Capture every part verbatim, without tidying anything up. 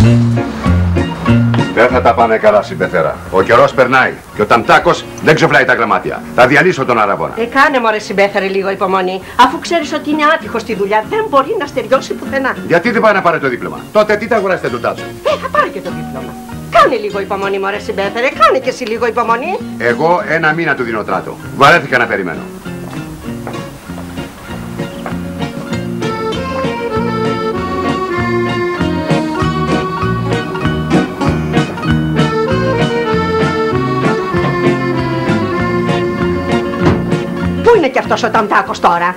Δεν θα τα πάνε καλά, συμπεθέρα. Ο καιρός περνάει και ο Ταμτάκος δεν ξοφλάει τα γραμμάτια. Θα διαλύσω τον Αραβώνα. Ε, κάνε μωρέ συμπέθερε λίγο υπομονή. Αφού ξέρεις ότι είναι άτυχος στη δουλειά, δεν μπορεί να στεριώσει πουθενά. Γιατί δεν πάει να πάρει το δίπλωμα? Τότε τι θα αγοράσετε τον Τάτσο? Ε, θα πάρει και το δίπλωμα. Κάνε λίγο υπομονή, μωρέ συμπέθερε. Κάνε και εσύ λίγο υπομονή. Εγώ ένα μήνα του δίνω τράτο. Βαρέθηκα να περιμένω. Πού είναι κι αυτός ο Ταμτάκος τώρα?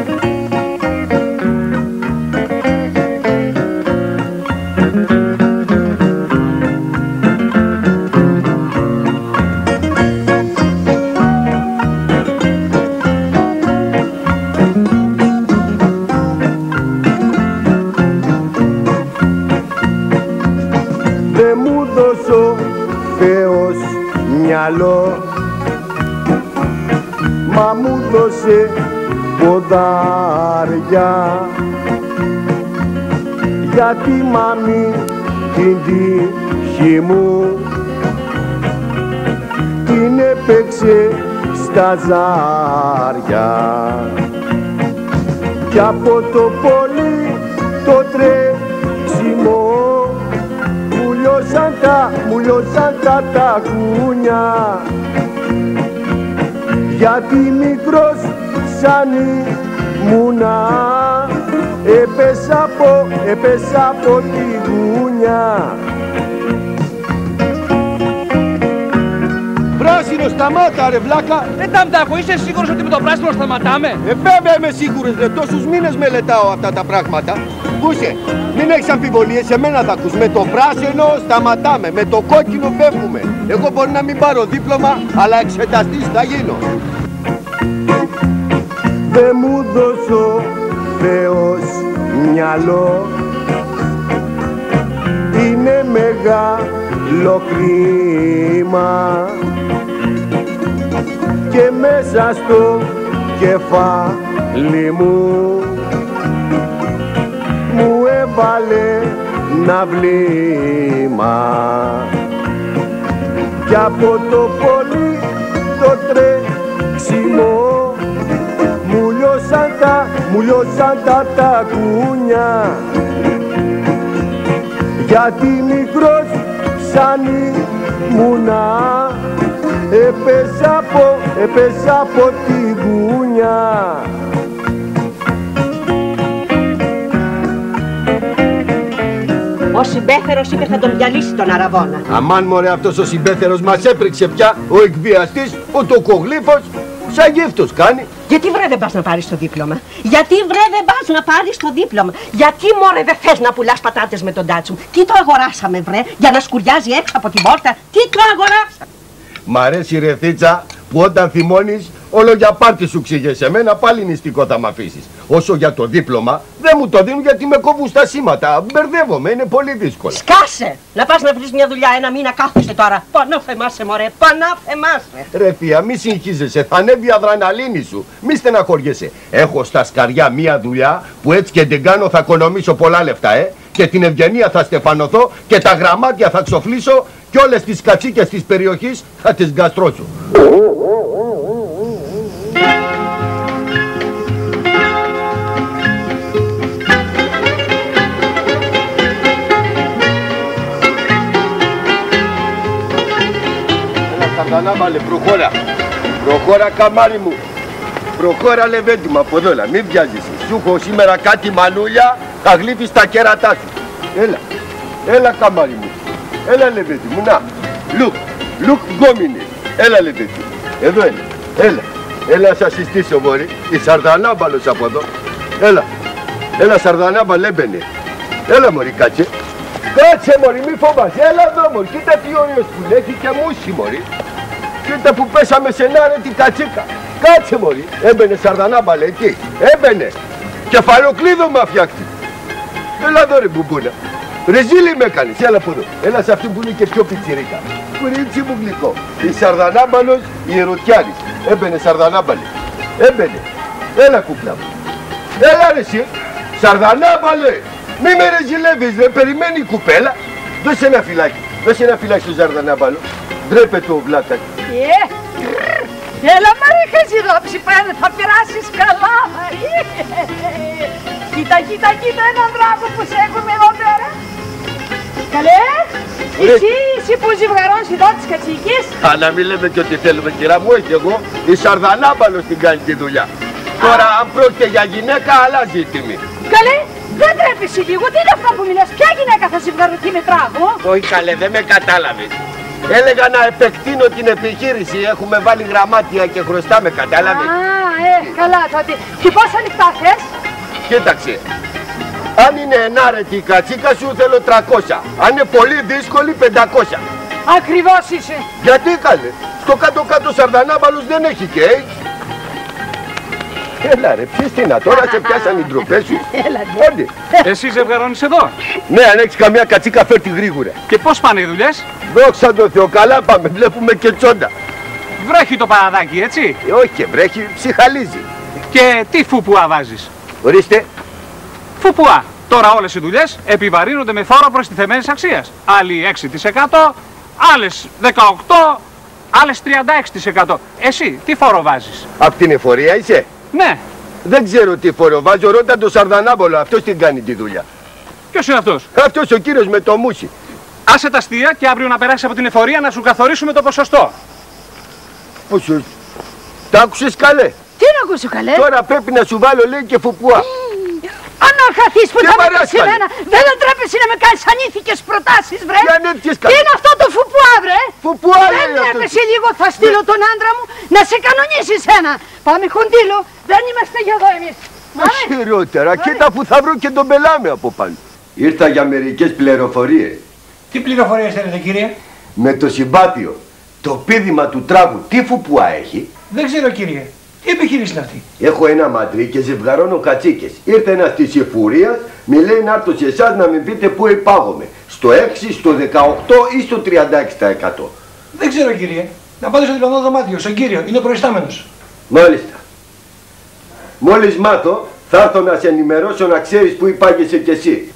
Δε μου δώσω Θεός μυαλό, μα μου δώσε ποδάρια, γιατί μάμη την τύχη μου την έπαιξε στα ζάρια. Κι από το πολύ το τρέξιμο μου λιώσαν τα, μου λιώσαν τα τακούνια, γιατί μικρός σαν ήμουνα έπεσα από, έπεσα από τη γούνια. Πράσινο σταμάτα ρε βλάκα! Ε, Ταμτάκο, είσαι σίγουρος ότι με το πράσινο σταματάμε? Ε, βέβαια είμαι σίγουρος ρε, τόσους μήνες μελετάω αυτά τα πράγματα. Κούσε, μην έχεις αμφιβολίες, σε μένα θα ακούς. Με το πράσινο σταματάμε, με το κόκκινο φεύγουμε. Εγώ μπορεί να μην πάρω δίπλωμα, αλλά εξεταστής θα γίνω. Δε μου δώσω Θεός μυαλό, είναι μεγάλο κρίμα και μέσα στο κεφάλι μου μου έβαλε ένα βλήμα, κι από το πολύ το τρέξιμο μου λιώσαν τα, μου λιώσαν τα τακούνια, γιατί μικρός σαν ήμουνα έπεσα από, έπεσα από τη γούνια. Ο συμπέθερος είπε θα τον διαλύσει τον Αραβώνα. Αμάν μωρέ, αυτός ο συμπέθερος μας έπρεξε πια, ο εκβιαστής, ο τοκογλύφος, σαν γύφτος κάνει. Γιατί βρε δεν πας να πάρεις το δίπλωμα? Γιατί βρε δεν πας να πάρεις το δίπλωμα? Γιατί μωρέ δεν θες να πουλάς πατάτες με τον Τάτσο? Τι το αγοράσαμε βρε, για να σκουριάζει έξω από την πόρτα? Τι το αγοράσαμε? Μ' αρέσει ρε Θίτσα που όταν θυμώνεις όλο για πάρτι σου ξύγες, εμένα πάλι νηστικό θα μ' αφήσεις. Όσο για το δίπλωμα δεν μου το δίνουν γιατί με κόβουν στα σήματα. Μπερδεύομαι, είναι πολύ δύσκολο. Σκάσε! Να πας να βρεις μια δουλειά, ένα μήνα κάθεσαι τώρα. Πανά θεμάσαι μωρέ, πανά θεμάσαι. Ρε θεία, μη συγχύζεσαι, θα ανέβει η αδραναλίνη σου. Μη στεναχωριέσαι. Έχω στα σκαριά μια δουλειά που έτσι και την κάνω θα οικονομήσω πολλά λεφτά, ε. Και την ευγενία θα στεφανωθώ και τα γραμμάτια θα ξοφλήσω και όλες τις κατσίκες της περιοχής θα τις γκαστρώσω. Σαρδανάβαλε, προχώρα. Προχώρα καμάρι μου. Προχώρα λεβέντι μου από εδώ, μην βιάζεσαι. Σου έχω σήμερα κάτι μανούλια, θα γλύφεις τα κέρατά σου. Έλα, έλα καμάρι μου. Έλα λεβέντι μου, να. Λουκ, λουκ γκόμινε. Έλα λεβέντι. Εδώ είναι. Έλα, έλα σας συστήσω μωρή. Η Σαρδανάμπαλος από εδώ. Έλα, έλα Σαρδανάμπαλ έμπαινε. Έλα μωρή κάτσε. Κάτσε μωρή, μη φοβάσαι. Έλα εδώ μωρή. Κοίτα τι ωραίος που έχει και μουσι μωρή. Κοίτα που πέσαμε σε νάρε την κατσίκα. Κάτσε μωρή. Έμπαινε Σαρδανάμπαλε εκεί. Έμπαινε. Κεφαλοκλείδο μ'a φτιάχτη. Έλα εδώ ρε μπουμπούνα. Ρεζίλι με κάνεις. Έλα από εδώ. Έλα σε αυτή που είναι και πιο πιτσιρίκα. Κουρίτσι μου γλυκό. Η Σαρδανάμπαλος, η Ερωτιάρης. Έμπαινε Σαρδανάμπαλε. Έμπαινε. Έλα κούκλα μου. Έλα ρε εσύ. Σαρδανάμπαλε. Μη με ρεζιλεύεις ρε. Περιμένει η κουπέλα. Δώσε ένα φυλάκι. Δώσε ένα φυλάκι στο Ζαρδανάμπαλο. Ντρέπεται ο βλάκας. Ε, έλα μωρέ Χαζηρόψη, πάνε, θα περάσεις καλά. Κοίτα, κοίτα, κοίτα έναν δράκο που σε έχουμε εδώ πέρα. Καλέ, εσύ, εσύ που ζευγαρώνεις εδώ τις κατσίκες. Α, να μην λέμε και ό,τι θέλουμε κυρά μου, όχι εγώ. Η Σαρδανάμπαλος την κάνει τη δουλειά. Τώρα αν πρόκειται για γυναίκα αλλάζει η τιμή. Καλέ, δεν τρέπεσαι λίγο, τι είναι αυτό που μιλάς, ποια γυναίκα θα ζευγαρωθεί με τράγο. Όχι καλέ, δεν με κατάλαβες. Έλεγα να επεκτείνω την επιχείρηση, έχουμε βάλει γραμμάτια και χρωστάμε, κατάλαβες. Α, ε, καλά τότε. Και πόσα λεπτά θες? Κοίταξε, αν είναι ενάρετη η κατσίκα σου θέλω τριακόσια, αν είναι πολύ δύσκολη πεντακόσια. Ακριβώς είσαι. Γιατί καλέ, στο κάτω-κάτω Σαρδανάμπαλος δεν έχει κέικ. Έλα ρε, ποιες τι να τώρα, σε πιάσαν οι ντροπές σου. Έλα, Όντι. Εσύ ζευγαρώνεις εδώ. Ναι, αν έχεις καμιά κατσίκα φέρτη γρήγορα. Και πώς πάνε οι δουλειές? Δόξα τω Θεώ, καλά πάμε, βλέπουμε και τσόντα. Βρέχει το παραδάκι, έτσι. Ε, όχι και βρέχει, ψυχαλίζει. Και τι φουπουά βάζεις? Ορίστε. Φουπουά. Τώρα όλες οι δουλειές επιβαρύνονται με φόρο προστιθεμένης αξίας. Άλλοι έξι τοις εκατό, άλλες δεκαοκτώ τοις εκατό, άλλες τριάντα έξι τοις εκατό. Εσύ τι φόρο βάζεις? Απ' την εφορία είσαι. Ναι. Δεν ξέρω τι φόρο βάζω, ρώτα το Σαρδανάμπολο, αυτός την κάνει τη δουλειά. Ποιος είναι αυτός? Αυτός ο κύριος με το μουσι. Άσε τα αστεία και αύριο να περάσεις από την εφορία να σου καθορίσουμε το ποσοστό. Πόσο. Τα άκουσες καλέ. Τι να ακούσω καλέ? Τώρα πρέπει να σου βάλω λέει και φουπουά. Αναρχαθείς που Και θα με παράσκαλε. πεις εμένα. Δεν τρέπεσαι να με κάνεις ανήθικες προτάσεις βρε. Για ανήθικες Τι καλέ. είναι αυτό το φουπουά βρε. Φουπουά Δεν λέει αυτός. τρέπεσαι λίγο, θα στείλω τον άντρα μου να σε κανονίσει σένα. Πάμε χοντήλο, δεν είμαστε για εδώ εμείς. Μάλε. Χειρότερα, κοίτα που θα βρω και τον πελάμε από πάνω. Ήρθα για μερικές πληροφορίες. Τι πληροφορίες θέλετε κύριε? Με το συμπάτιο, το πήδημα του τράγου, τι φουπουά έχει? Δεν ξέρω κύριε. Τι επιχείρηση είναι αυτή? Έχω ένα μαντρί και ζευγαρώνω κατσίκες. Ήρθε ένας της εφορίας, με λέει να έρθω σε εσάς να μην πείτε πού υπάγομαι. Στο έξι, στο δεκαοκτώ ή στο τριάντα έξι τοις εκατό. Δεν ξέρω κύριε. Να πάτε στο διπλανό δωμάτιο, στον κύριο. Είναι προϊστάμενος. Μάλιστα. Μόλις μάθω, θα έρθω να σε ενημερώσω να ξέρεις πού υπάγεσαι κι εσύ.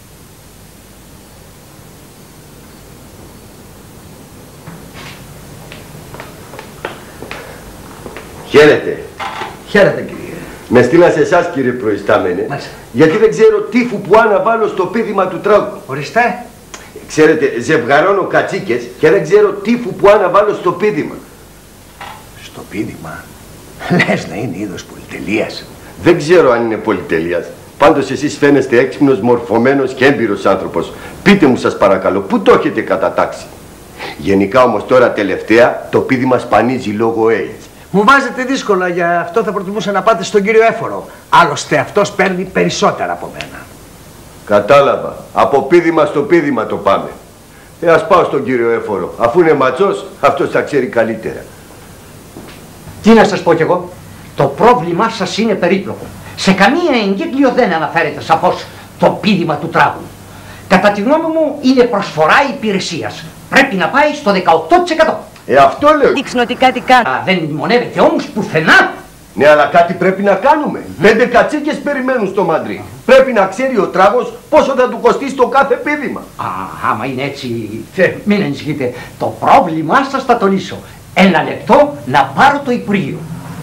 Χαίρετε. Χαίρετε κύριε. Με στείλα σε εσάς κύριε προϊστάμενε. Μάλιστα. Γιατί δεν ξέρω τι φουπουά να βάλω στο πήδημα του τράγου. Οριστέ. Ξέρετε, ζευγαρώνω κατσίκες και δεν ξέρω τι φουπουά να βάλω στο πήδημα. Στο πήδημα. Λες να είναι είδος πολυτελείας. Δεν ξέρω αν είναι πολυτελείας. Πάντως εσείς φαίνεστε έξυπνος, μορφωμένος και έμπειρος άνθρωπος. Πείτε μου σας παρακαλώ, πού το έχετε κατατάξει? Γενικά όμως τώρα τελευταία το πήδημα σπανίζει λόγω AIDS. Μου βάζετε δύσκολα, γι' αυτό θα προτιμούσα να πάτε στον κύριο Έφορο. Άλλωστε αυτός παίρνει περισσότερα από μένα. Κατάλαβα. Από πήδημα στο πήδημα το πάμε. Ε, ας πάω στον κύριο Έφορο. Αφού είναι ματσός, αυτός θα ξέρει καλύτερα. Τι να σας πω κι εγώ, το πρόβλημά σας είναι περίπλοκο. Σε καμία εγκύκλιο δεν αναφέρεται σαφώς το πήδημα του τράγου. Κατά τη γνώμη μου είναι προσφορά υπηρεσίας. Πρέπει να πάει στο δεκαοκτώ τοις εκατό. Ε, αυτό λέω. Δείξουν ότι κάτι κάνει. Α, δεν μνημονεύεται όμως πουθενά. Ναι, αλλά κάτι πρέπει να κάνουμε. Πέντε κατσίκες περιμένουν στο μαντρί. Πρέπει να ξέρει ο τράγος πόσο θα του κοστίσει το κάθε πήδημα. Α, άμα είναι έτσι, θε, μην ανησυχείτε. Το πρόβλημά σας θα το λύσω. Ένα λεπτό να πάρω το Υπουργείο.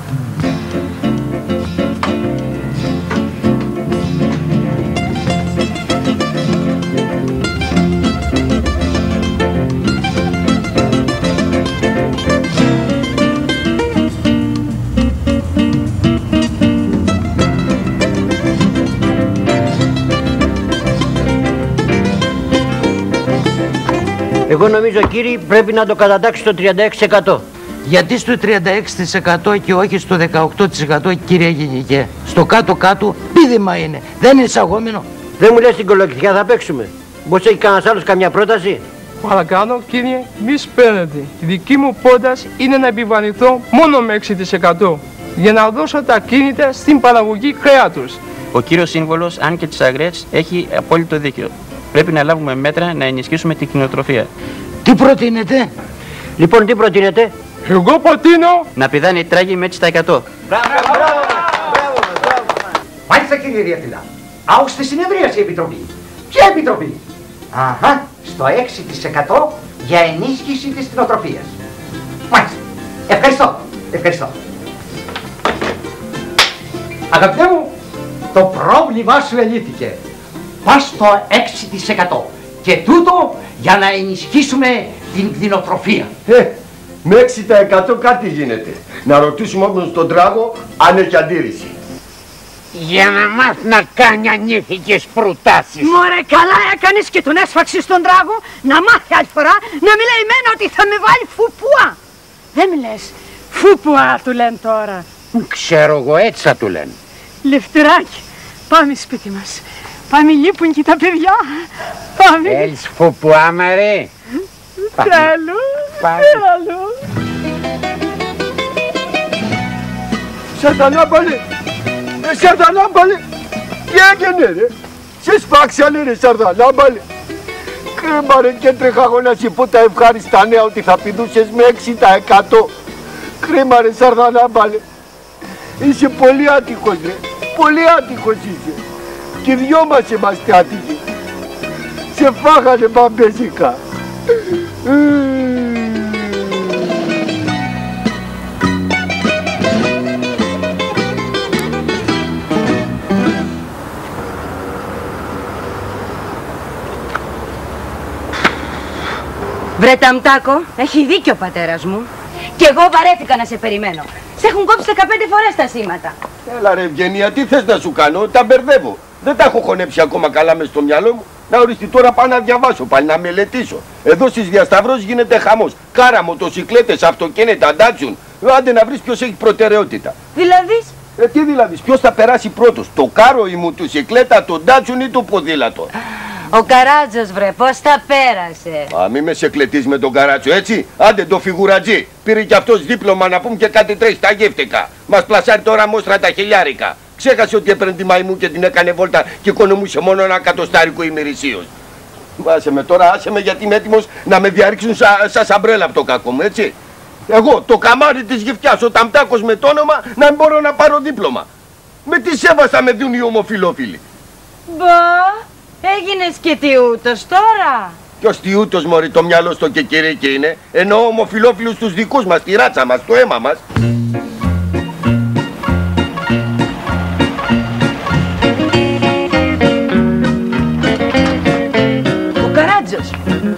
Εγώ νομίζω κύριε πρέπει να το κατατάξει στο τριάντα έξι τοις εκατό. Γιατί στο τριάντα έξι τοις εκατό και όχι στο δεκαοκτώ τοις εκατό κύριε Γενικέ? Στο κάτω-κάτω πήδημα είναι, δεν είναι εισαγόμενο. Δεν μου λες την κολοκυθιά θα παίξουμε? Πώς έχει κανένας άλλος καμιά πρόταση? Παρακαλώ κύριε, μη σπέρνετε. Η δική μου πρόταση είναι να επιβαρυνθώ μόνο με έξι τοις εκατό για να δώσω τα κίνητα στην παραγωγή κρέατος. Ο κύριος σύμβολος, αν και τις αγρές, έχει απόλυτο δίκιο. Πρέπει να λάβουμε μέτρα να ενισχύσουμε την κτηνοτροφία. Τι προτείνετε? Λοιπόν, τι προτείνετε? Εγώ προτείνω να πηδάνε οι τράγοι με έτσι τα εκατό. Μπράβο, μπράβο, μπράβο. Μάλιστα κύριε Διευθυντά. Άουστε συνεδρίαση η Επιτροπή. Ποια Επιτροπή? Αχα. στο έξι τοις εκατό για ενίσχυση της κτηνοτροφίας. Μάλιστα. Ευχαριστώ. Ευχαριστώ. Αγαπητέ μου, το πρόβλημά σου ελύθηκε. Πας στο έξι τοις εκατό. Και τούτο για να ενισχύσουμε την κτηνοτροφία. Ε, με έξι τοις εκατό κάτι γίνεται. Να ρωτήσουμε όμως τον Τράγο αν έχει αντίρρηση. Για να μάθει να κάνει ανήθικες προτάσεις. Μωρέ, καλά έκανες και τον έσφαξες στον Τράγο να μάθει άλλη φορά να μιλάει εμένα ότι θα με βάλει φουπουά. Δεν με λες, φουπουά του λένε τώρα. Ξέρω εγώ, έτσι θα του λένε. Λευτράκι, πάμε σπίτι μας. Πάμε, λείπουν και τα παιδιά. Πάμε. Θέλεις φουπουά, μαρέ. Θέλω, θέλω. Σαρδανάμπαλε, ε, Σαρδανάμπαλε, τι έγινε ρε, σε σφάξανε ρε Σαρδανάμπαλε. Κρίμα ρε, και τρέχα εγώ να σου πω τα ευχάριστα νέα ότι θα πηδούσες με έξι τοις εκατό. Κρίμα ρε Σαρδανάμπαλε, είσαι πολύ άτυχος ρε, πολύ άτυχος είσαι. Και δυο μας είμαστε άτυχοι. Σε φάγανε μπαμπέζικα. Βρε Ταμτάκο, έχει δίκιο ο πατέρας μου. Κι εγώ βαρέθηκα να σε περιμένω. Σε έχουν κόψει δεκαπέντε φορές τα σήματα. Έλα ρε Ευγενία, τι θες να σου κάνω, τα μπερδεύω. Δεν τα έχω χωνέψει ακόμα καλά μες στο μυαλό μου. Να οριστεί τώρα πάω να διαβάσω, πάλι να μελετήσω. Εδώ στις Διασταυρώσεις γίνεται χαμός. Κάρα, μοτοσυκλέτες, αυτοκίνητα, ντάτσιουν. Άντε να βρεις ποιος έχει προτεραιότητα. Δηλαδή? Ε, τι δηλαδή, ποιος θα περάσει πρώτος, το κάρο, η μοτοσυκλέτα, το ντάτσιουν ή το ποδήλατο. Ο Καράτζος βρε, πώς τα πέρασε. Α, μη με σε κλετείς με τον Καράτσο, έτσι. Άντε το φιγουρατζή. Πήρε κι αυτός δίπλωμα να πούμε και κάτι τρέχει, τα γεύτηκα. Μας πλασάρει τώρα μόστρα τα χιλιάρικα. Ξέχασε ότι έπαιρνε τη μαϊμού και την έκανε βόλτα και οικονομούσε μόνο ένα κατοστάρικο ημερησίως. Άσε με τώρα, άσε με γιατί είμαι έτοιμος να με διαρρήξουν σαν σα σαμπρέλα από το κακό μου, έτσι. Εγώ, το καμάρι της γυφτιάς, ο Ταμτάκος με το όνομα, να μην μπορώ να πάρω δίπλωμα. Με τι σέβαστα με δουν οι ομοφιλόφιλοι. Μπα, έγινες και τιούτος τώρα. Ποιος τιούτος μωρή, το μυαλό στο κεκυρίκι είναι, ενώ ομοφιλόφιλους τους δικούς μας, τη ράτσα μας, το αίμα μας. Ο Καράτζος.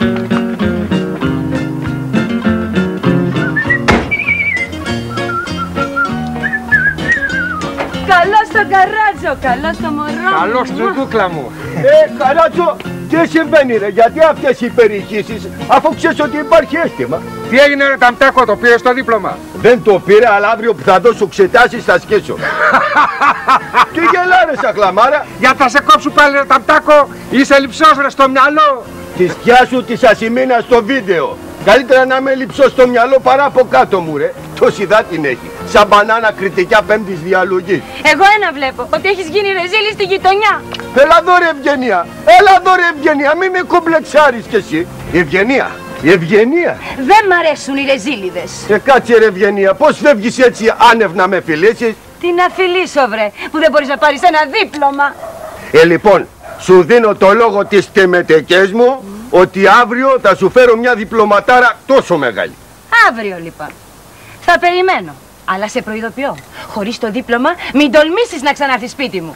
Καλώς τον Καράτζο, καλώς τον μωρό. Καλώς τον δούκλα μου. Ε, Καράτσο, τι συμβαίνει ρε, γιατί αυτές οι περιχύσεις, αφού ξέρεις ότι υπάρχει αίσθημα. Τι έγινε ρε Ταμτάκο, το πήρες το δίπλωμα? Δεν το πήρε, αλλά αύριο που θα δώσω εξετάσεις θα σκέσω. Τι γελάρε σαν κλαμάρα. Για θα σε κόψω πάλι ρε Ταμτάκο, είσαι λειψός ρε στο μυαλό. Τη σκιά σου της ασημίνα στο βίντεο. Καλύτερα να είμαι λειψός στο μυαλό παρά από κάτω μου ρε. Το σιδά την έχει, σαν μπανάνα κριτικιά πέμπτης διαλογής. Εγώ ένα βλέπω, ότι έχεις γίνει ρεζίλη στη γειτονιά. Έλα εδώ ρε Ευγενία, έλα εδώ ρε Ευγενία, μη με κομπλεξάρεις κι εσύ. Ευγενία, Ευγενία. Δεν μ' αρέσουν οι ρεζίλιδες. Ε, κάτσε ρε Ευγενία, πώς φεύγεις έτσι άνευ να με φιλήσεις? Τι να φιλήσω βρε, που δεν μπορείς να πάρεις ένα δίπλωμα. Ε, λοιπόν, σου δίνω το λόγο της τεμετεκές μου, mm. ότι αύριο θα σου φέρω μια διπλωματάρα τόσο μεγάλη. Αύριο λοιπόν. Θα περιμένω. Αλλά σε προειδοποιώ, χωρίς το δίπλωμα μην τολμήσεις να ξανάρθεις σπίτι μου.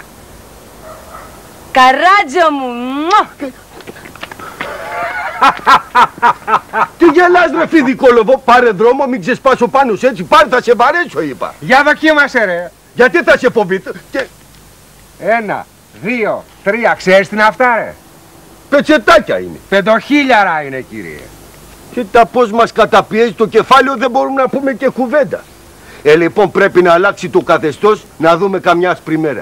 Καράτζο μου! Μω. Τι γελάς ρε φιδικόλοβο, πάρε δρόμο, μην ξεσπάσω πάνω σου έτσι, πάρε θα σε βαρέσω είπα. Για δοκίμασε ρε. Γιατί θα σε φοβηθώ και... Ένα, δύο, τρία, ξέρεις τι είναι αυτά ρε? Πετσετάκια είναι. Πεντοχίλιαρα είναι κύριε. Κοίτα πώς μας καταπιέζει το κεφάλαιο, δεν μπορούμε να πούμε και κουβέντα. Ε, λοιπόν πρέπει να αλλάξει το καθεστώς, να δούμε καμιά άσπρη μέρα.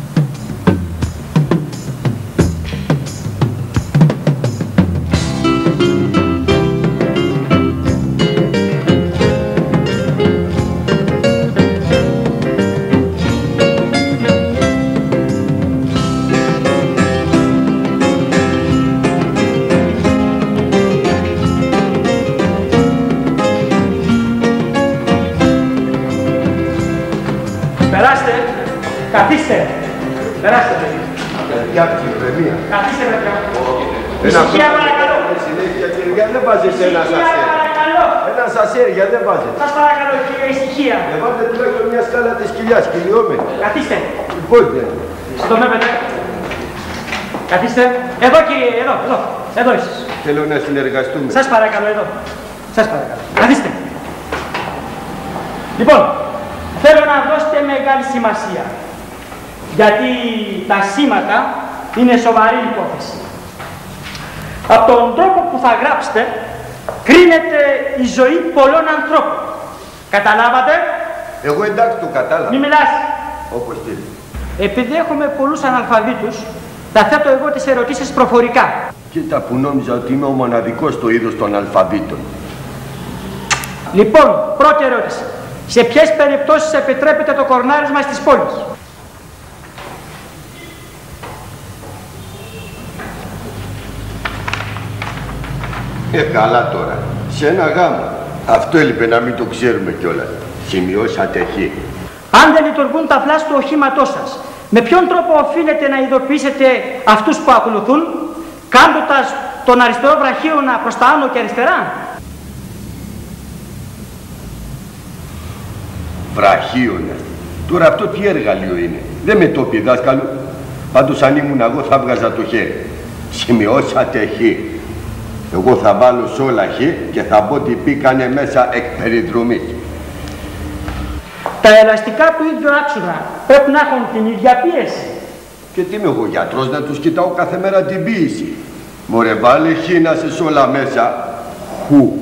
Περάστε, καθίστε. Περάστε, παιδί. Για την ηρεμία. Καθίστε, παιδιά. Ησυχία, παρακαλώ. ρε συνέχεια κύριε, δεν βάζετε ένα σασέρ. Ένα σασέρ, γιατί δεν βάζετε. Σας παρακαλώ κύριε, ησυχία. Ε, βάλτε τουλάχιστον μια σκάλα της κοιλιάς, κυλιόμαι. Καθίστε. Λοιπόν, ναι. Συντομεύετε. Καθίστε. Εδώ κύριε, εδώ, εδώ. Εδώ εσείς. Θέλω να συνεργαστούμε. Σας παρακαλώ, εδώ. Σας παρακαλώ. Καθίστε. Λοιπόν, θέλω να δώσετε μεγάλη σημασία. Γιατί τα σήματα είναι σοβαρή υπόθεση. Από τον τρόπο που θα γράψετε, κρίνεται η ζωή πολλών ανθρώπων. Καταλάβατε? Εγώ εντάξει το κατάλαβα. Μη μιλάς. Όπως θέλει. Επειδή έχουμε πολλούς αναλφαβήτους, θα θέτω εγώ τις ερωτήσεις προφορικά. Κοίτα που νόμιζα ότι είμαι ο μοναδικός στο είδος των αλφαβήτων. Λοιπόν, πρώτη ερώτηση. Σε ποιες περιπτώσεις επιτρέπεται το κορνάρισμα στις πόλεις? Ε, καλά τώρα. Σε ένα γάμο. Αυτό έλειπε να μην το ξέρουμε κιόλας. Σημειώσατε χ. Αν δεν λειτουργούν τα φλάς του οχήματός σας, με ποιον τρόπο οφείλετε να ειδοποιήσετε αυτούς που ακολουθούν, κάνοντας τον αριστερό βραχίωνα προς τα άνω και αριστερά? Βραχίωνα. Τώρα αυτό τι εργαλείο είναι? Δεν με το πει δάσκαλο. Πάντως αν ήμουν εγώ θα βγάζα το χέρι. Σημειώσατε χ. Εγώ θα βάλω σ' όλα χ και θα πω τι πήκανε μέσα εκ περιδρομής. Τα ελαστικά του ίδιου άξονα πρέπει να έχουν την ίδια πίεση. Και τι είμαι εγώ γιατρός να τους κοιτάω κάθε μέρα την πίεση? Μωρέ βάλε χ να σε σ' όλα μέσα. Χου.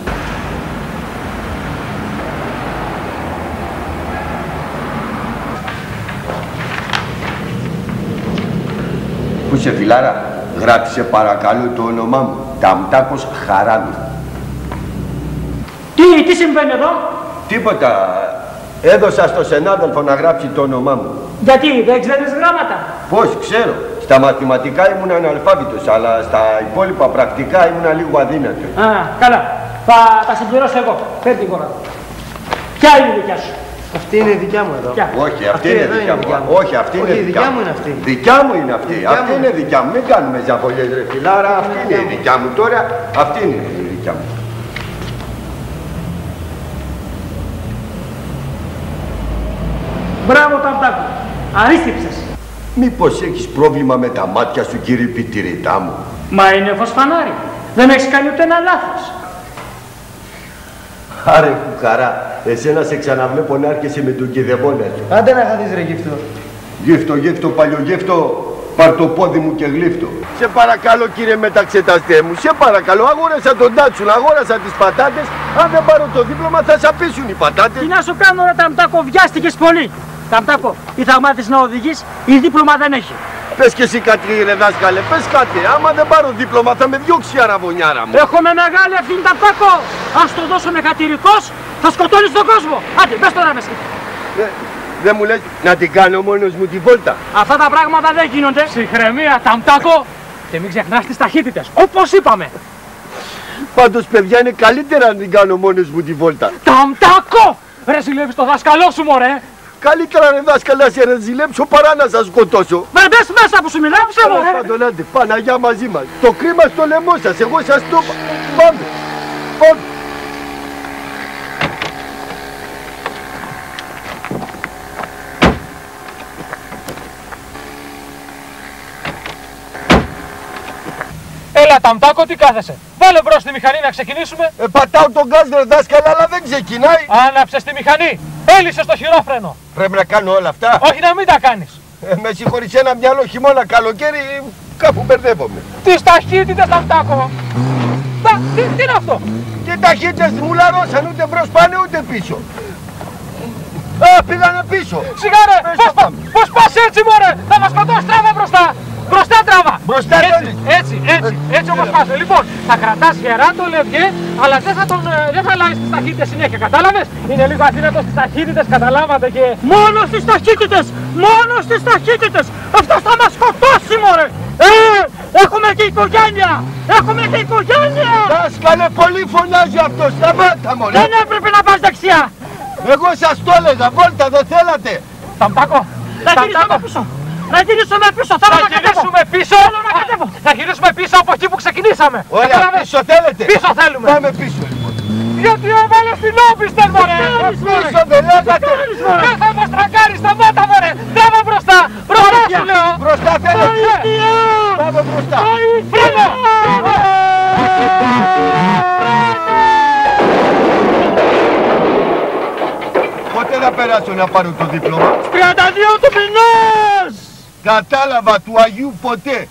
Πού είσαι φιλάρα? Γράψε παρακαλώ το όνομά μου. Ταμτάκος Χαράμι. Τι, τι συμβαίνει εδώ? Τίποτα. Έδωσα στο συνάδελφο να γράψει το όνομά μου. Γιατί, δεν ξέρεις γράμματα? Πώς, ξέρω. Στα μαθηματικά ήμουν αναλφάβητος, αλλά στα υπόλοιπα πρακτικά ήμουν λίγο αδύνατο. Α, καλά. Θα τα συμπληρώσω εγώ. Φέρ την κόρα. Ποια είναι η δικιά σου? Αυτή είναι η δικιά μου εδώ. Ποια? Όχι, αυτή, αυτή είναι η δικιά μου. μου. Όχι, αυτή Όχι, είναι η δικιά μου είναι αυτή. Δικιά μου είναι αυτή. Δικιά αυτή μου. είναι δικιά μου. Μην κάνουμε ζαβολιές ρε φιλάρα. Αυτή είναι η δικιά μου τώρα. Αυτή είναι η δικιά μου. Μπράβο Ταμτάκο. Αρίστηψες. Μήπως έχεις πρόβλημα με τα μάτια σου κύριε Πιτηρητά μου? Μα είναι φως φανάρι. Δεν έχεις κάνει ούτε ένα λάθος. Άρε φουκαρά, εσένα σε ξαναβλέπω να έρχεσαι με τον κηδεμόνα σου. Άντε να χαθείς ρε γύφτο. Γύφτο, γύφτο, παλιογύφτο, πάρ' το πόδι μου και γλύφτο. Σε παρακαλώ κύριε μεταξεταστέ μου, σε παρακαλώ, αγόρασα τον τάτσουν, αγόρασα τις πατάτες. Αν δεν πάρω το δίπλωμα θα σαπίσουν οι πατάτες. Τι να σου κάνω ρε Ταμτάκο, βιάστηκες πολύ. Ταμτάκο, ή θα μάθεις να οδηγείς ή δίπλωμα δεν έχει. Πες και εσύ κάτι ρε δάσκαλε, πες κάτι. Άμα δεν πάρω δίπλωμα θα με διώξει η αραβωνιάρα μου. Έχουμε μεγάλη ευθύνη Ταμτάκο. Αν στο δώσω μεγατηρικός θα σκοτώνεις τον κόσμο. Άντε, μπες τώρα μέσα. Ε, δεν μου λες να την κάνω μόνος μου τη βόλτα? Αυτά τα πράγματα δεν γίνονται. Ψυχραιμία, Ταμτάκο. Και μην ξεχνάς τις ταχύτητες, όπως είπαμε. Πάντως παιδιά είναι καλύτερα να την κάνω μόνος μου τη βόλτα. Ταμτάκο! Ρε ζηλεύεις το δάσκαλό σου μωρέ. Καλύτερα ρε δάσκαλα σε να ζηλέψω παρά να σας σκοτώσω. Με μπες μέσα που σου μιλάω, ψεύω. Πάντων άντε, Παναγιά μαζί μας. Το κρίμα στο λαιμό σας, εγώ σας το είπα. Πάμε, πάμε. Έλα Ταμτάκο, τι κάθεσαι? Βάλε μπρος τη μηχανή να ξεκινήσουμε. Ε, πατάω τον γκάζ ρε δάσκαλα, αλλά δεν ξεκινάει. Άναψες τη μηχανή. Έλυσες το χειρόφρενο. Πρέπει να κάνω όλα αυτά? Όχι να μην τα κάνεις. Ε, με συγχωρείς, ένα μυαλό χειμώνα καλοκαίρι κάπου μπερδεύομαι. Τις ταχύτητες Ταμτάκο. Τα, τι, τι είναι αυτό? Τι ταχύτητες μου λαρώσαν, ούτε μπρος πάνε ούτε πίσω. Α, πήγανε πίσω. Σιγά ρε, πώς, πα, πώς πας έτσι μωρέ, θα μας πατώ στράβα μπροστά. Μπροστά τράβα! Μπροστά έτσι, έτσι, έτσι, έτσι όπως πας. Λοιπόν, θα κρατάς γερά το λευγέ, αλλά δεν θα, τον, δεν θα αλλάζεις τις ταχύτητες συνέχεια, κατάλαβες? Είναι λίγο αδύνατο στις ταχύτητες, καταλάβατε και... Μόνο στις ταχύτητες! Μόνο στις ταχύτητες! Αυτός θα μας σκοτώσει μωρέ! Ε, έχουμε και οικογένεια! Έχουμε και οικογένεια! Δάσκαλε, πολύ φωνάζει αυτός, σταμάτα μωρέ! Δεν έπρεπε να πας δεξιά! Εγώ σας το έλεγα, βόλτα δεν θέλατε! Ταμτάκο! Θα γυρίσω πίσω! Να γυρίσουμε πίσω, θέλω να κατέβω. Να γυρίσουμε πίσω. Θέλω να κατέβω. Να γυρίσουμε πίσω από εκεί που ξεκινήσαμε. Ωραία, πίσω θέλετε. Πίσω θέλουμε. Πάμε πίσω λοιπόν. Γιατί έβαλες την όπιστα, μωρέ. Πίσω δεν λέγατε. Δεν θα μας τρακάρεις, σταμάτα, μωρέ. Πάμε μπροστά. Μπροστά σου λέω. Μπροστά θέλετε. Πάμε μπροστά. Φρένο. Πότε θα περάσω να πάρω το δίπλωμα? τριάντα δύο του μηνός. Κατάλαβα, του Αγίου ποτέ.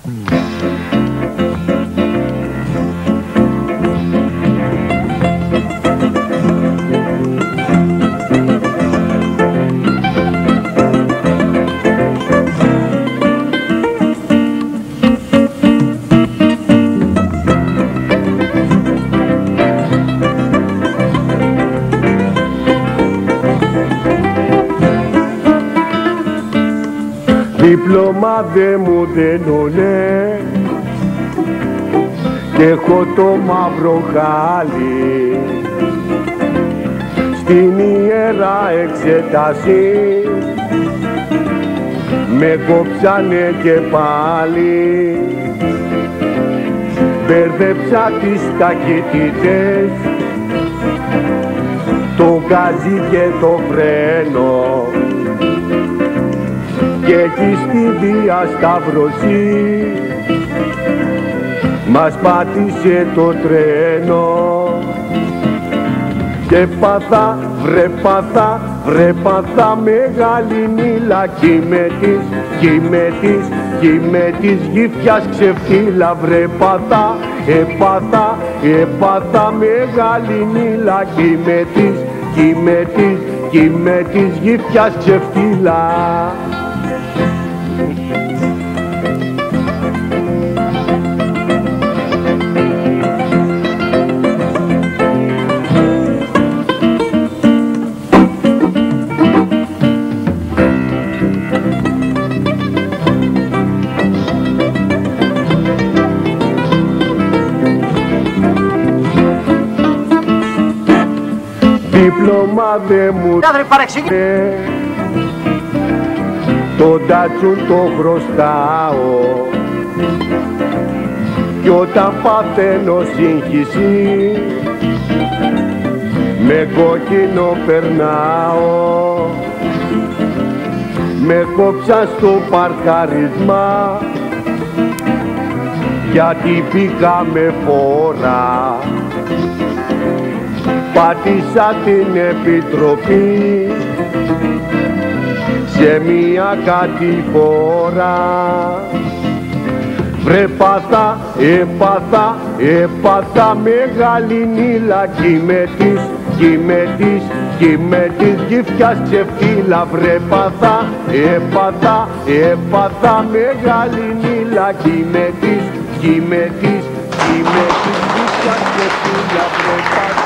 Δίπλωμα δε μου δένουνε και έχω το μαύρο χάλι στην ιερά εξέταση με κόψανε και πάλι, μπέρδεψα τις ταχύτητες, το γκάζι και το φρένο και εκεί στη διασταύρωση μας πάτησε το τρένο και παθά, βρε παθά, βρε παθά μεγάλη μήλα κι με της, κι με της, κι με της γύφτιας ξεφύλα, βρε παθά, επαθά, επαθά μεγάλη μήλα κι με της, κι με της, κι με της γύφτιας ξεφύλα. Δίπλωμα δε μου παρεξηγεί. Το τάτσουν το χρωστάω κι όταν παθαίνω σύγχυση με κόκκινο περνάω, με κόψα στο παρκαρίσμα γιατί πήγα με φόρα, πάτησα την επιτροπή σε μία κατηφόρα. Βρε παθά, έπαθα, έπαθα μεγάλη νύλα κι με της, κι με της, κι με της γύφτιας ξεφύλα. Βρε παθά, έπαθα, έπαθα μεγάλη νύλα κι με της, κι με της, κι με της γύφτιας ξεφύλα. Βρε παθά.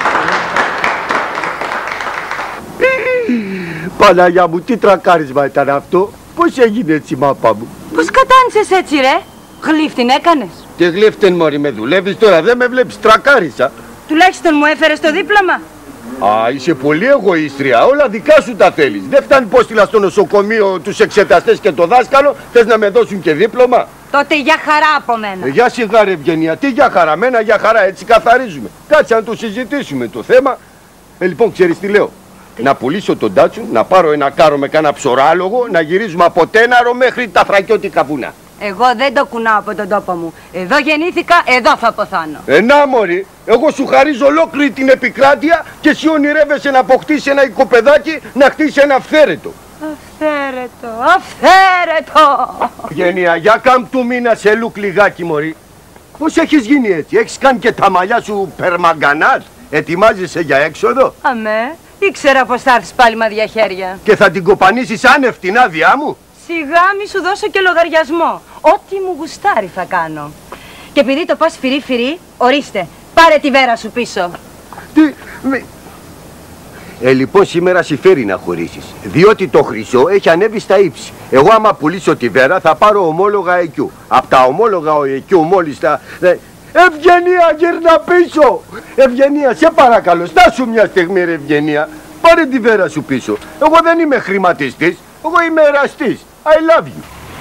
Παναγιά μου, τι τρακάρισμα ήταν αυτό. Πώς έγινε έτσι, μάπα μου? Πώς κατάνησες έτσι, ρε? Γλύφτην έκανες? Τι γλύφτην, μωρή, με δουλεύεις τώρα, δεν με βλέπεις, τρακάρισα. Τουλάχιστον μου έφερες το δίπλωμα. Α, είσαι πολύ εγωίστρια, όλα δικά σου τα θέλεις. Δεν φτάνει πως στείλα στο νοσοκομείο τους εξεταστές και το δάσκαλο, θες να με δώσουν και δίπλωμα? Τότε για χαρά από μένα. Ε, για σιγά ρε Ευγενία, τι για χαρά, μένα για χαρά, έτσι καθαρίζουμε. Κάτσε να το συζητήσουμε το θέμα. Ε, λοιπόν, ξέρεις τι λέω? Να πουλήσω τον τάτσου, να πάρω ένα κάρο με κάνα ψωράλογο, να γυρίζουμε από Τέναρο μέχρι τα Θρακιώτικα βουνά. Εγώ δεν το κουνάω από τον τόπο μου. Εδώ γεννήθηκα, εδώ θα αποθάνω. Ε, να μωρή, εγώ σου χαρίζω ολόκληρη την επικράτεια και εσύ ονειρεύεσαι να αποκτήσει ένα οικοπεδάκι, να χτίσει ένα αυθαίρετο. Αυθαίρετο, αυθαίρετο. Γενία, για κάμπτου μήνα σε λουκ λιγάκι, μωρή. Πώς έχεις γίνει έτσι, έχεις κάνει και τα μαλλιά σου περμαγκανάτ, ετοιμάζεσαι για έξοδο? Αμέ, ήξερα πως θα έρθεις πάλι με αδειά χέρια. Και θα την κοπανίσεις άνευ την άδειά μου? Σιγά μη σου δώσω και λογαριασμό. Ό,τι μου γουστάρει θα κάνω. Και επειδή το πας φυρί φυρί, ορίστε, πάρε τη βέρα σου πίσω. Τι, με... Ε, λοιπόν σήμερα συμφέρει να χωρίσεις, διότι το χρυσό έχει ανέβει στα ύψη. Εγώ άμα πουλήσω τη βέρα θα πάρω ομόλογα εκιού. Απ' τα ομόλογα ο εκιού μόλις τα... Ευγενία, γύρνα πίσω! Ευγενία, σε παρακαλώ, στάσου μια στιγμή ρε Ευγενία. Πάρε τη βέρα σου πίσω. Εγώ δεν είμαι χρηματιστής, εγώ είμαι εραστής. I love you.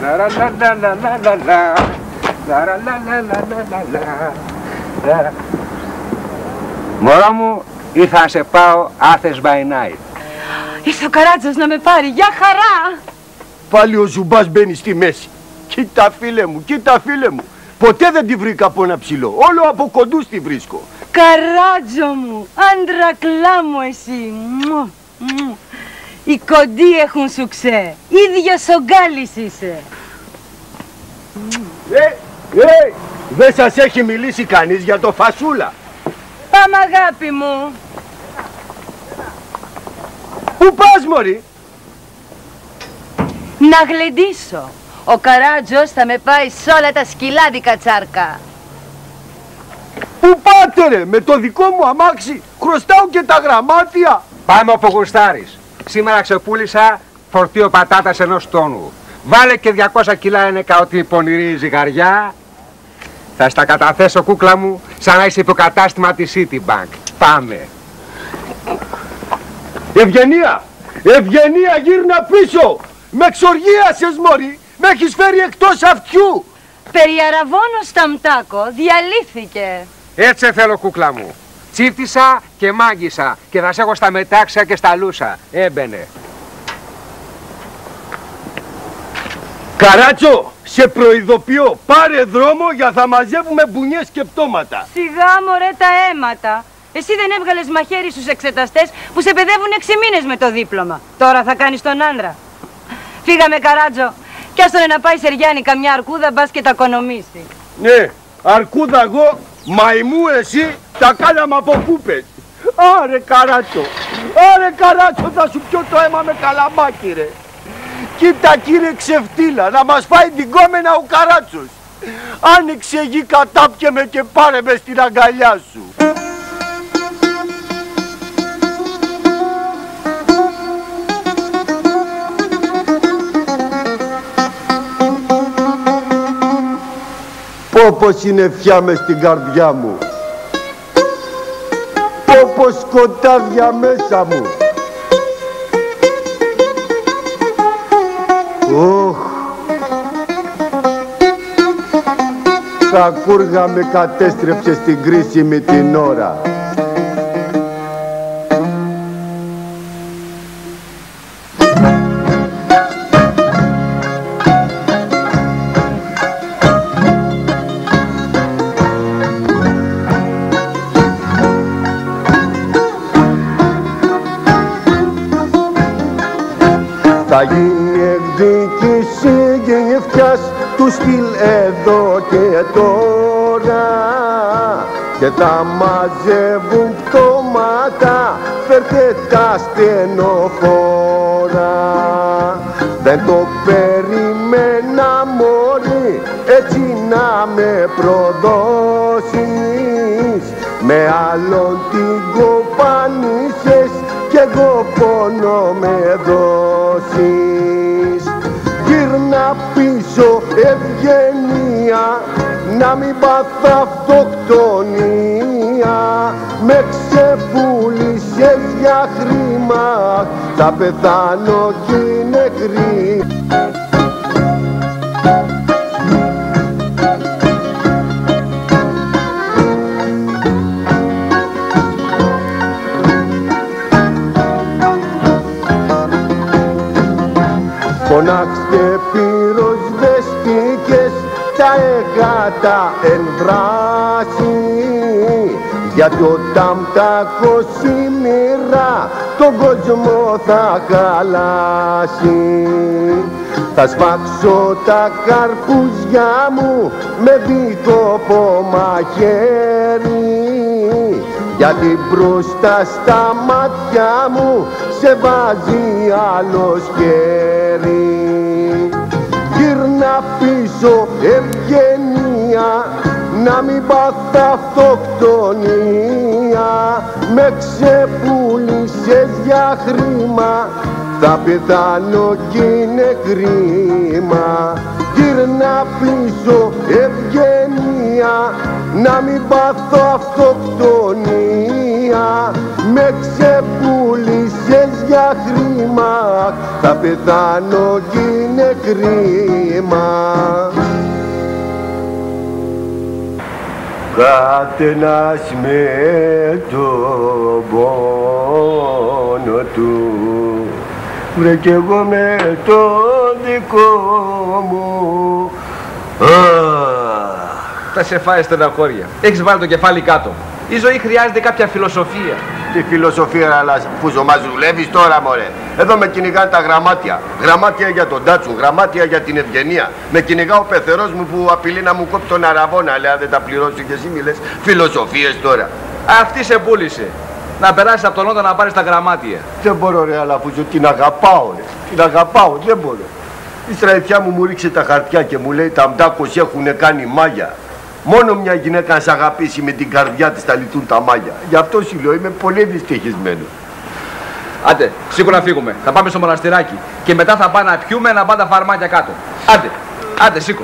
Μωρό μου, ήρθα να σε πάω Athens by night. Ήρθε ο Καράτζος να με πάρει, για χαρά! Πάλι ο Ζουμπάς μπαίνει στη μέση. Κοίτα φίλε μου, κοίτα φίλε μου. Ποτέ δεν τη βρήκα από ένα ψηλό, όλο από κοντούς τη βρίσκω. Καράτζο μου, άντρακλά μου εσύ. Μου, μου. Οι κοντοί έχουν σουξέ, ίδιος ο Γκάλης είσαι. Ε, ε, δεν σας έχει μιλήσει κανείς για το φασούλα? Πάμε αγάπη μου. Πού πας μωρή? Να γλεντήσω. Ο Καράτζος θα με πάει σ' όλα τα σκυλάδικα τσάρκα. Πού πάτε ρε, με το δικό μου αμάξι χρωστάω και τα γραμμάτια. Πάμε όπου γουστάρεις. Σήμερα ξεπούλησα φορτίο πατάτας ενός τόνου. Βάλε και διακόσια κιλά ένεκα ότι πονηρή ζυγαριά. Θα στα καταθέσω κούκλα μου σαν να είσαι υποκατάστημα της Citibank. Πάμε. Ευγενία, Ευγενία γύρνα πίσω. Με εξοργίασες μωρή, με έχεις φέρει εκτός αυτιού. Περί αραβώνος Σταμτάκο διαλύθηκε. Έτσι θέλω κούκλα μου. Τσίφτησα και μάγισσα και θα σε έχω στα μετάξια και στα λούσα. Έμπαινε. Καράτσο, σε προειδοποιώ, πάρε δρόμο για θα μαζεύουμε μπουνιές και πτώματα. Σιγά μωρέ τα αίματα. Εσύ δεν έβγαλες μαχαίρι στους εξεταστές που σε παιδεύουν έξι μήνες με το δίπλωμα. Τώρα θα κάνεις τον άντρα. Φύγαμε Καράτζο. Κι άστονε να πάει Σεριάννη καμιά αρκούδα μπας και τα οικονομήσει. Ναι, αρκούδα εγώ, μαϊμού εσύ, τα κάναμε από πούπες. Άρε Καράτσο, άρε Καράτσο, θα σου πιω το αίμα με καλαμάκι ρε. Κοίτα κύριε ξεφτύλα, να μας φάει την κόμενα ο Καράτσος. Άνοιξε γη, κατάπιε με και πάρε με στην αγκαλιά σου. Πω πως είναι φιά μες στην καρδιά μου. Πω πως σκοτάδια μέσα μου. Ωχ, τα κούργα με κατέστρεψε στην κρίσιμη την ώρα. Θα γίνει εκδίκηση γενιευτιάς του στυλ εδώ και τώρα και θα μαζεύουν πτώματα, φέρτε τα στενοφόρα. Δεν το περιμένα μωρή έτσι να με προδώσεις, με άλλον την κοπανίσες κι εγώ πόνο με δώσεις. Γύρνα πίσω ευγενία, να μην πάθω αυτοκτονία. Με ξεπούλησες για χρήμα, θα πεθάνω κι είναι κρίμα. Φωνάξτε πυροσβεστικές, τα εγάτα εν δράση, γιατί ο Ταμτάκος σήμερα τον κόσμο θα χαλάσει. Θα σφάξω τα καρπούζια μου με δίκοπο μαχαίρι, γιατί μπροστά στα μάτια μου σε βάζει άλλος χέρι. Γύρνα πίσω ευγενία, να μην πάθω αυτοκτονία. Με ξεπούλησες για χρήμα, θα πεθάνω κι είναι κρίμα. Γύρνα πίσω ευγενία, να μην πάθω αυτοκτονία. Με ξεπούλησες για χρήμα, θα πεθάνω κι είναι κρίμα. Καθένας με τον πόνο του, βρε κι εγώ με το δικό μου. Θα σε φάει στεναχώρια. Έχεις βάλει το κεφάλι κάτω. Η ζωή χρειάζεται κάποια φιλοσοφία. Τι φιλοσοφία, αλλά φούζο μας δουλεύεις τώρα, μωρέ. Εδώ με κυνηγάνε τα γραμμάτια. Γραμμάτια για τον Τάτσο, γραμμάτια για την Ευγενία. Με κυνηγά ο πεθερός μου που απειλεί να μου κόψει τον αραβόνα. Λέει, αν δεν τα πληρώσει και εσύ μη λες φιλοσοφίες τώρα. Αυτή σε πούλησε. Να περάσεις από τον Νότο να πάρεις τα γραμμάτια. Δεν μπορώ, ρε, αλλά φούζο, την αγαπάω, ρε. Την αγαπάω, δεν μπορώ. Η στραϊφιά μου μου ρίξε τα χαρτιά και μου λέει τα μτάκος έχουνε κάνει μάγια. Μόνο μια γυναίκα να σ' αγαπήσει με την καρδιά της θα λυτούν τα μάγια. Γι' αυτό σου λέω, είμαι πολύ δυστυχισμένος. Άντε, σίγουρα να φύγουμε. Θα πάμε στο μοναστηράκι. Και μετά θα πάμε να πιούμε να πάμε τα φαρμάκια κάτω. Άντε, άντε, σήκω.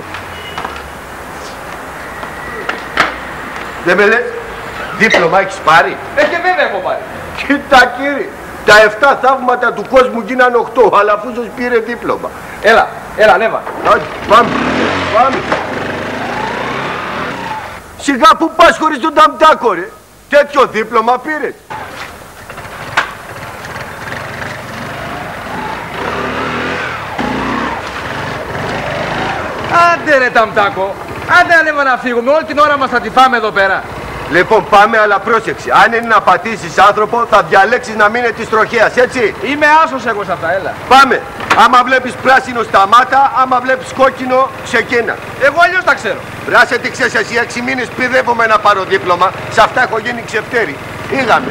Δεν με λες, δίπλωμα έχεις πάρει? Ε, και βέβαια έχω πάρει. Κοίτα κύριε, τα εφτά θαύματα του κόσμου γίνανε οκτώ, αλλά αφού σας πήρε δίπλωμα. Έλα, έλα, ανέβα. Άντε, πάμε, πάμε. Σιγά που πας χωρίς τον ταμτάκο, ρε. Τέτοιο δίπλωμα πήρες. Άντε ρε ταμτάκο. Άντε ανέβα να φύγουμε. Όλη την ώρα μας θα τη φάμε εδώ πέρα. Λοιπόν πάμε, αλλά πρόσεξε. Αν είναι να πατήσεις άνθρωπο θα διαλέξεις να μην είναι της τροχέας, έτσι. Είμαι άσος εγώ σε αυτά, έλα. Πάμε. Άμα βλέπεις πράσινο σταμάτα, άμα βλέπεις κόκκινο ξεκίνα. Εγώ αλλιώς τα ξέρω. Βράσε τι ξέρεις εσύ, έξι μήνες πηδεύομαι να πάρω δίπλωμα. Σε αυτά έχω γίνει ξεφτέρι. Ήγαμε.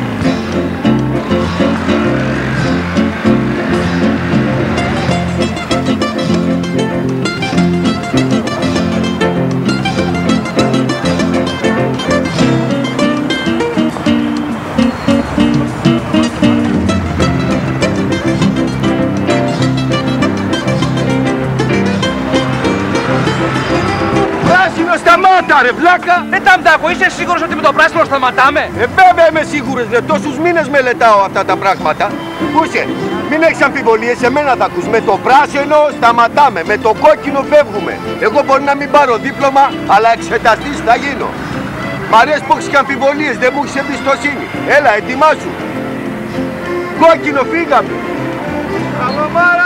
Σταμάτα ρε βλάκα! Ε, Ταμτάκο, είσαι σίγουρος ότι με το πράσινο σταματάμε? Ε, βέβαια είμαι σίγουρος, ρε. Τόσους μήνες μελετάω αυτά τα πράγματα. Κούσε, μην έχεις αμφιβολίες, σε μένα θα ακούς. Με το πράσινο σταματάμε, με το κόκκινο φεύγουμε. Εγώ μπορεί να μην πάρω δίπλωμα, αλλά εξεταστής θα γίνω. Μ' αρέσει που έχεις και αμφιβολίες, δεν μου έχεις εμπιστοσύνη. Έλα, ετοιμάσου. Κόκκινο, φύγαμε. Καλομάρα!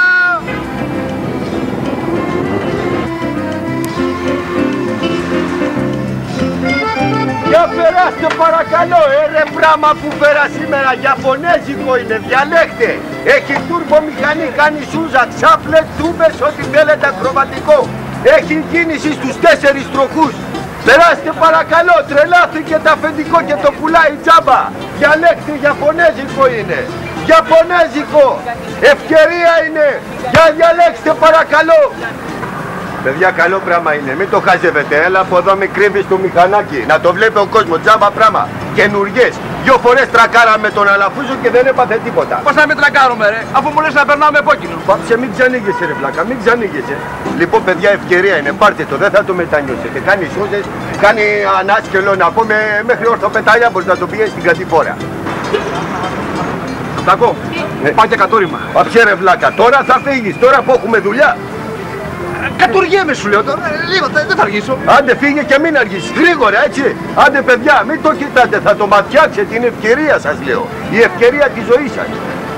Για περάστε παρακαλώ, ε, ρε πράγμα που πέρα σήμερα, Ιαπωνέζικο είναι, διαλέχτε. Έχει τούρμπο μηχανή, κάνει σούζα, τσάπλε, τούμπες, ό,τι θέλετε ακροβατικό. Έχει κίνηση στους τέσσερις τροχούς. Περάστε παρακαλώ, τρελάθηκε το αφεντικό και το πουλάει τζάμπα. Διαλέχτε, Ιαπωνέζικο είναι. Ιαπωνέζικο, ευκαιρία είναι. Για διαλέξτε παρακαλώ. Παιδιά, καλό πράγμα είναι, μην το χαζεύετε. Έλα από εδώ, με κρύβεις το μηχανάκι. Να το βλέπει ο κόσμος, τζάμπα πράγμα. Καινουριές. Δυο φορές τρακάραμε τον Αλαφούζο και δεν έπαθε τίποτα. Πώς να μην τρακάρουμε, ρε, αφού μου λες να περνάω με κόκκινο. Πάψε, μην ξανήγεσαι, ρε βλάκα, μην ξανήγεσαι. Λοιπόν, παιδιά, ευκαιρία είναι, πάρτε το, δεν θα το μετανιώσετε. Κάνει σούζες, κάνει ανάσκελο να πούμε μέχρι ορθοπετάλια, μπορεί να το πηγαίνει στην κατηφόρα. Τακό, ναι. Πάει και κατούριμα. Πάψε, ρε βλάκα, τώρα θα φύγεις, τώρα που έχουμε δουλειά. Κατουργέμαι σου λέω τώρα, λίγο, δεν θα αργήσω. Άντε φύγε και μην αργήσεις, γρήγορα έτσι. Άντε παιδιά, μην το κοιτάτε, θα το ματιάξετε, την ευκαιρία σας λέω. Η ευκαιρία της ζωής σας.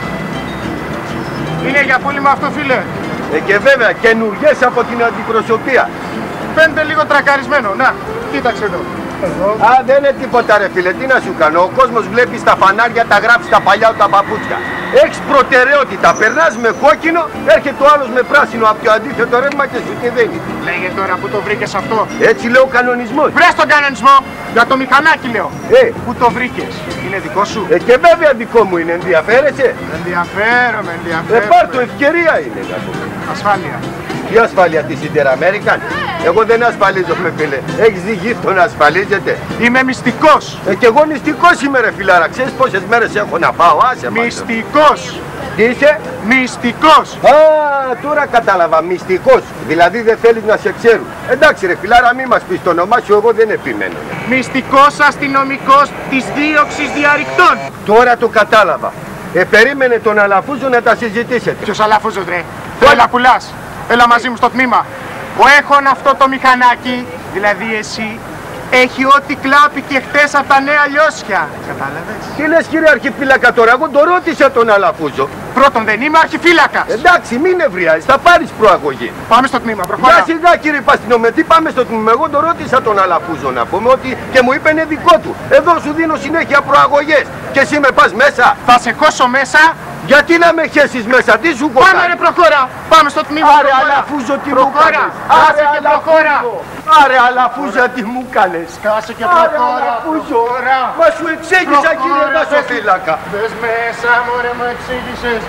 Είναι για πούλημα αυτό, φίλε. Ε, και βέβαια, καινουριές από την αντιπροσωπεία. Φαίνεται λίγο τρακαρισμένο, να, κοίταξε εδώ. Εδώ. Α, δεν είναι τίποτα ρε φίλε, τι να σου κάνω. Ο κόσμος βλέπει στα φανάρια, τα γράφει στα παλιά τα παπούτσια. Έχεις προτεραιότητα, περνάς με κόκκινο, έρχεται ο άλλος με πράσινο από το αντίθετο ρεύμα και σου τη δίνει. Λέγε τώρα που το βρήκες αυτό. Έτσι λέω ο κανονισμός. Βρες τον κανονισμό, για το μηχανάκι λέω. Ε. Πού το βρήκες, είναι δικό σου. Ε, και βέβαια δικό μου είναι, ενδιαφέρεσαι. Ενδιαφέρομαι, ενδιαφέρομαι. Ε, πάρ' το, ευκαιρία είναι να το. Ασφάλεια. Τι ασφάλεια, της Inter-American? Εγώ δεν ασφαλίζομαι φίλε. Έχεις δει γύφτο να ασφαλίζεται? Είμαι μυστικός. Ε, κι εγώ μυστικός είμαι ρε φιλάρα. Ξέρεις πόσες μέρες έχω να πάω, άσε μας. Μυστικός. Τι είσαι? Μυστικός. Α, τώρα κατάλαβα, μυστικός. Δηλαδή δεν θέλεις να σε ξέρουν. Εντάξει ρε φιλάρα, μη μας πεις το όνομά σου, εγώ δεν επιμένω. Μυστικός αστυνομικός της δίωξης διαρρηκτών. Τώρα το κατάλαβα. Ε, περίμενε τον Αλαφούζο να τα συζητήσετε. Ποιος Αλαφούζος, ρε? Έλα πουλάς. Έλα μαζί μου στο τμήμα. Ο έχων αυτό το μηχανάκι, δηλαδή εσύ, έχει ό,τι κλάπει και χτες από τα νέα λιώσια. Κατάλαβες? Τι λες κύριε αρχιφύλακα τώρα, εγώ το ρώτησα τον Αλαφούζο. Πρώτον δεν είμαι αρχιφύλακας. Εντάξει, μην νευριάζεις, θα πάρεις προαγωγή. Πάμε στο τμήμα, προχώρα. Για σιγά κύριε Παστινομετή, πάμε στο τμήμα. Εγώ το ρώτησα τον Αλαφούζο να πούμε ότι και μου είπε είναι δικό του. Εδώ σου δίνω συνέχεια προαγωγές. Και εσύ με πας μέσα. Θα σε χώσω μέσα. Γιατί να με χέσεις μέσα, τι σου έχω Πάμε ρε προχώρα. Πάμε στο τμήμα. Άρε Αλαφούζο τι μου κάνες. Άσε και προχώρα. Άρε Αλαφούζο τι μου κάνες. Κάσε και προχώρα. Προχώρα. Μα σου εξήγησα κύριε Δασοφύλακα. Μπες μέσα μωρέ, μου εξήγησες.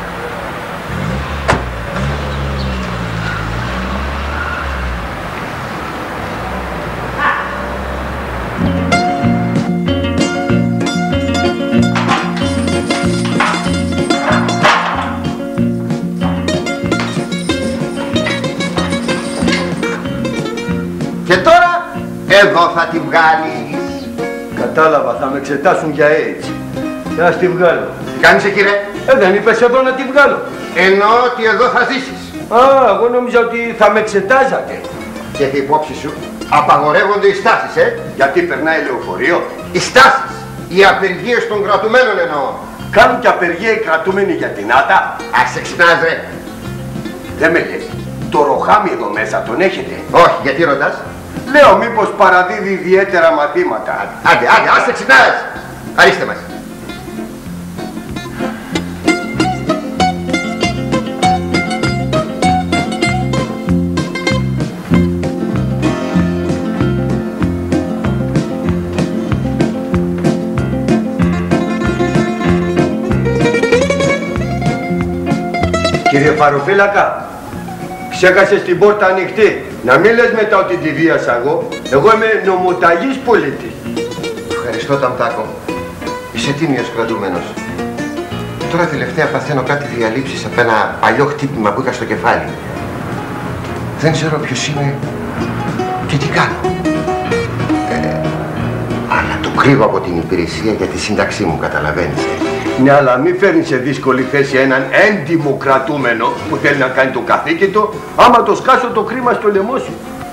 Και τώρα, εδώ θα τη βγάλεις. Κατάλαβα, θα με εξετάσουν για AIDS. Θα τη βγάλω. Τι κάνεις εκεί ρε? Ε, δεν είπες εδώ να τη βγάλω. Εννοώ ότι εδώ θα ζήσεις. Α, εγώ νόμιζα ότι θα με εξετάζατε. Και έχει υπόψη σου, απαγορεύονται οι στάσεις, ε. Γιατί περνάει λεωφορείο. Οι στάσεις, οι απεργίες των κρατουμένων εννοώ. Κάνουν και απεργία οι κρατούμενοι για την άτα. Ας σε ξυπνάς ρε. Δεν με λες. Το ροχάμι εδώ μέσα τον έχετε? Όχι, γιατί ρωτάς? Λέω μήπως παραδίδει ιδιαίτερα μαθήματα. Άντε, άντε, άσε ξυπνάς. Αρίστε μας. Κύριε Φαροφύλακα, ξέχασες την πόρτα ανοιχτή. Να μην λες μετά ότι τη βίασα εγώ. Εγώ είμαι νομοταγής πολίτης. Ευχαριστώ Ταμτάκο. Είσαι τίμιος κρατούμενος. Τώρα τελευταία παθαίνω κάτι διαλήψεις από ένα παλιό χτύπημα που είχα στο κεφάλι. Δεν ξέρω ποιος είμαι και τι κάνω. Ε, αλλά το κρύβω από την υπηρεσία για τη σύνταξή μου, καταλαβαίνεις. Ναι, αλλά μην φέρνει σε δύσκολη θέση έναν έντιμο κρατούμενο που θέλει να κάνει το καθήκη του, άμα το σκάσω το κρίμα στο λαιμό σου.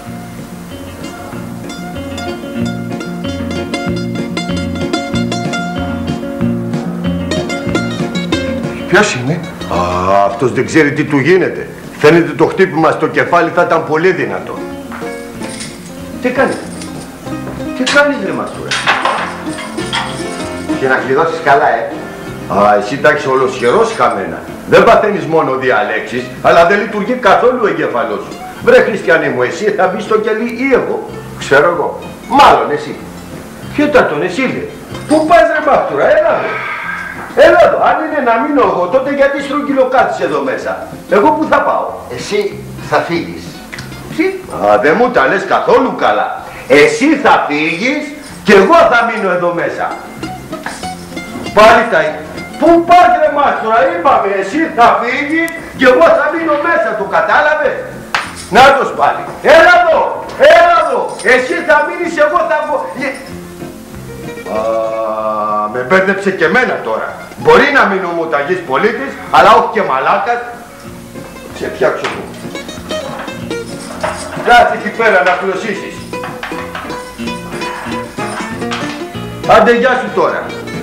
Ποιος είναι? Α, αυτός δεν ξέρει τι του γίνεται. Φαίνεται το χτύπημα στο κεφάλι θα ήταν πολύ δυνατό. Τι κάνεις? Τι κάνεις ρε Μαστούρα? Και να κλειδώσεις καλά, ε. Α, εσύ τα έχεις ολοσχερός χαμένα. Δεν παθαίνεις μόνο διαλέξεις, αλλά δεν λειτουργεί καθόλου ο εγκέφαλός σου. Βρε χριστιανέ μου, εσύ θα μπεις στο κελί ή εγώ? Ξέρω εγώ. Μάλλον εσύ. Κοίτα τον, εσύ λέει. Πού πας ρε Μάστουρα, έλα εδώ. Έλα εδώ, αν είναι να μείνω εγώ, τότε γιατί στρογγυλοκάτεις εδώ μέσα? Εγώ που θα πάω? Εσύ θα φύγεις. Τι? Α, δεν μου τα λες καθόλου καλά. Εσύ θα φύγεις και εγώ θα μείνω εδώ μέσα. Πάλι τα... Πού πας ρε Μάστορα, είπαμε, εσύ θα φύγεις και εγώ θα μείνω μέσα, το κατάλαβες? Νάτος πάλι. Έλα εδώ, έλα εδώ. Εσύ θα μείνεις, εγώ θα βγω. Α, με μπέρδεψε και εμένα τώρα. Μπορεί να μείνω ομοταγής πολίτης, αλλά όχι και μαλάκας. Σε φτιάξω εγώ. Κάτσε εκεί πέρα να πλωσίσεις. Άντε γεια σου τώρα.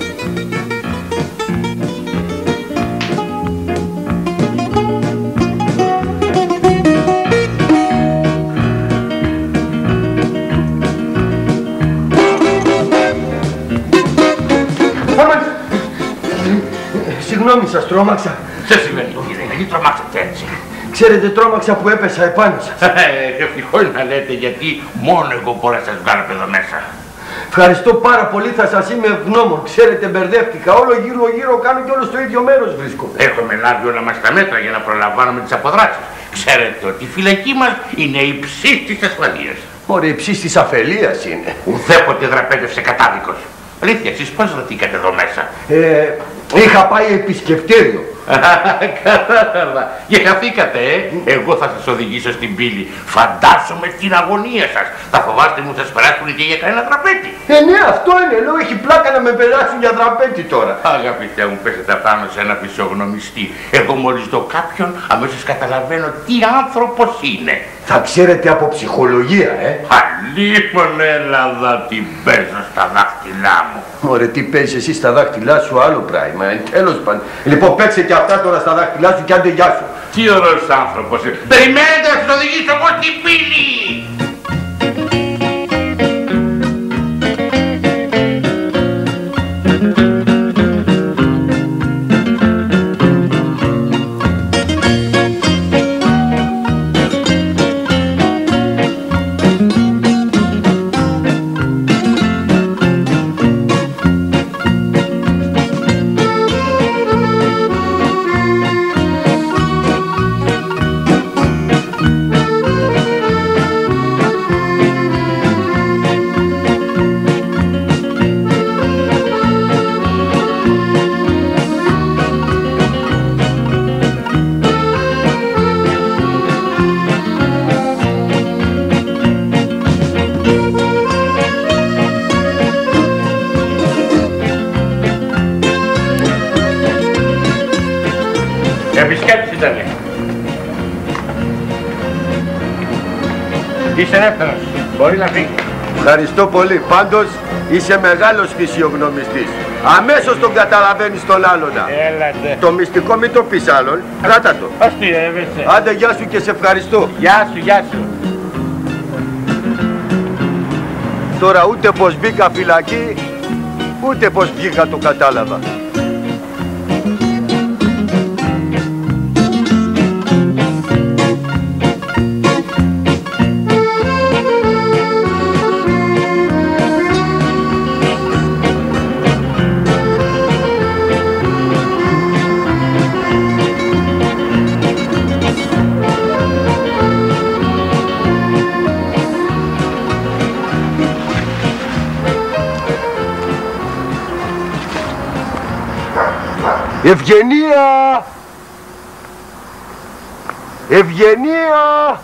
Συγγνώμη, σας τρόμαξα. Τι σημαίνει το κύριε, γιατί τρομάξατε έτσι? Ξέρετε, τρόμαξα που έπεσα επάνω σας. Ε, ευτυχώς να λέτε, γιατί μόνο εγώ μπορώ να σας βγάλω από εδώ μέσα. Ευχαριστώ πάρα πολύ, θα σας είμαι ευγνώμων. Ξέρετε, μπερδεύτηκα. Όλο γύρω γύρω κάνω και όλο στο ίδιο μέρος βρίσκομαι. Έχουμε λάβει όλα μας τα μέτρα για να προλαμβάνουμε τις αποδράσεις. Ξέρετε ότι η φυλακή μας είναι υψής της ασφαλείας. Ωραία, υψής της αφελίας είναι. Ουδέποτε δραπέτευσε κατάδικος. Αλήθεια, εσείς πώς βρεθήκατε εδώ μέσα? Ε, Είχα πάει επισκεπτήριο. Κατάλαβα. Και χαθήκατε, ε. Εγώ θα σας οδηγήσω στην πύλη. Φαντάσομαι την αγωνία σας. Θα φοβάστε μου θα σας περάσουν και για κανένα τραπέζι. Ε, ναι, αυτό είναι. Λέω, έχει πλάκα να με περάσουν για τραπέζι τώρα. Αγαπητέ μου, πέσετε πάνω σε ένα φυσιογνωμιστή. Εγώ μόλις δω κάποιον, αμέσως καταλαβαίνω τι άνθρωπος είναι. Θα ξέρετε από ψυχολογία, ε. Αλίμον, έλα την παίζω στα δάχτυλά μου. Ωραία, τι παίζεις εσύ στα δάχτυλά σου, άλλο πράγμα. Ε, τέλος πάντων. Λοιπόν, παίξε και αυτά τώρα στα δάχτυλά σου και άντε γεια σου. Τι ωραίος άνθρωπος. Περιμένετε να σας οδηγήσω εγώ στην πύλη. Επισκέπτης ήτανε. Είσαι ελεύθερος. Μπορεί να φύγει. Ευχαριστώ πολύ. Πάντως είσαι μεγάλος φυσιογνωμιστής. Αμέσως τον καταλαβαίνεις τον άλλονα. Έλατε. Το μυστικό μην το πεις άλλον. Κράτα το. Αστείευεσαι. Άντε γεια σου και σε ευχαριστώ. Γεια σου, γεια σου. Τώρα ούτε πως μπήκα φυλακή, ούτε πως βγήκα το κατάλαβα. Ευγενία! Ευγενία!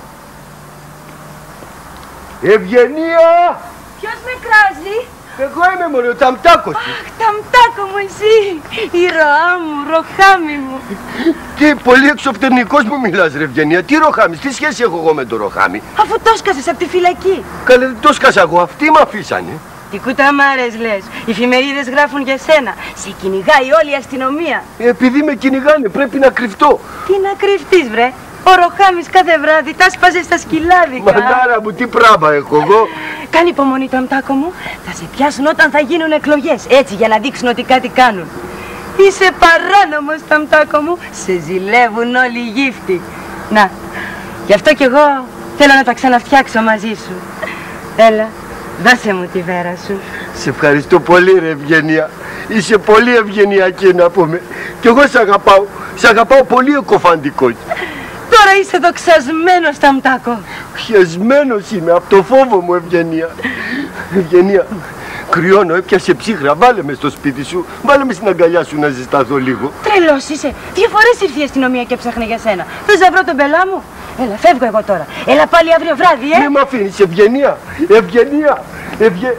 Ευγενία! Ποιος με κράζει? Εγώ είμαι μωρέ, ο Ταμτάκος. Αχ, Ταμτάκο μου εσύ! Ήρωά μου, ροχάμι μου. Τι πολύ εξωπτερνικός μου μιλάς ρε Ευγενία. Τι ροχάμις, τι σχέση έχω εγώ με το ροχάμι? Αφού το σκάσες από τη φυλακή. Καλέ δεν το σκάσα εγώ, αυτοί με αφήσανε. Τι κουταμάρες λες, οι εφημερίδες γράφουν για σένα. Σε κυνηγάει όλη η αστυνομία. Επειδή με κυνηγάνε πρέπει να κρυφτώ. Τι να κρυφτείς βρε, ο Ροχάμις κάθε βράδυ τα σπάζε στα σκυλάδικα. Μανάρα μου, τι πράγμα έχω εγώ. Κάνει υπομονή Ταμτάκο μου, θα σε πιάσουν όταν θα γίνουν εκλογές, έτσι για να δείξουν ότι κάτι κάνουν. Είσαι παράνομος Ταμτάκο μου, σε ζηλεύουν όλοι οι γύφτοι. Να, γι' αυτό κι εγώ θέλω να τα ξαναφτιάξω μαζί σου. Έλα. Δώσε μου τη βέρα σου. Σε ευχαριστώ πολύ ρε Ευγενία. Είσαι πολύ ευγενιακή να πούμε. Κι εγώ σε αγαπάω. Σε αγαπάω πολύ εκοφαντικός. Τώρα είσαι δοξασμένος Ταμτάκο. Χεσμένος είμαι από το φόβο μου Ευγενία. Ευγενία, κρυώνω, έπιασε ψύχρα. Βάλε με στο σπίτι σου. Βάλε με στην αγκαλιά σου να ζεσταθώ λίγο. Τρελός είσαι. Δύο φορές ήρθε η αστυνομία και ψάχνε για σένα. Θες να βρω τον πελά μου? Έλα, φεύγω εγώ τώρα. Έλα πάλι αύριο βράδυ, ε! Μη μ' αφήνεις, Ευγενία! Ευγενία! Ευγε...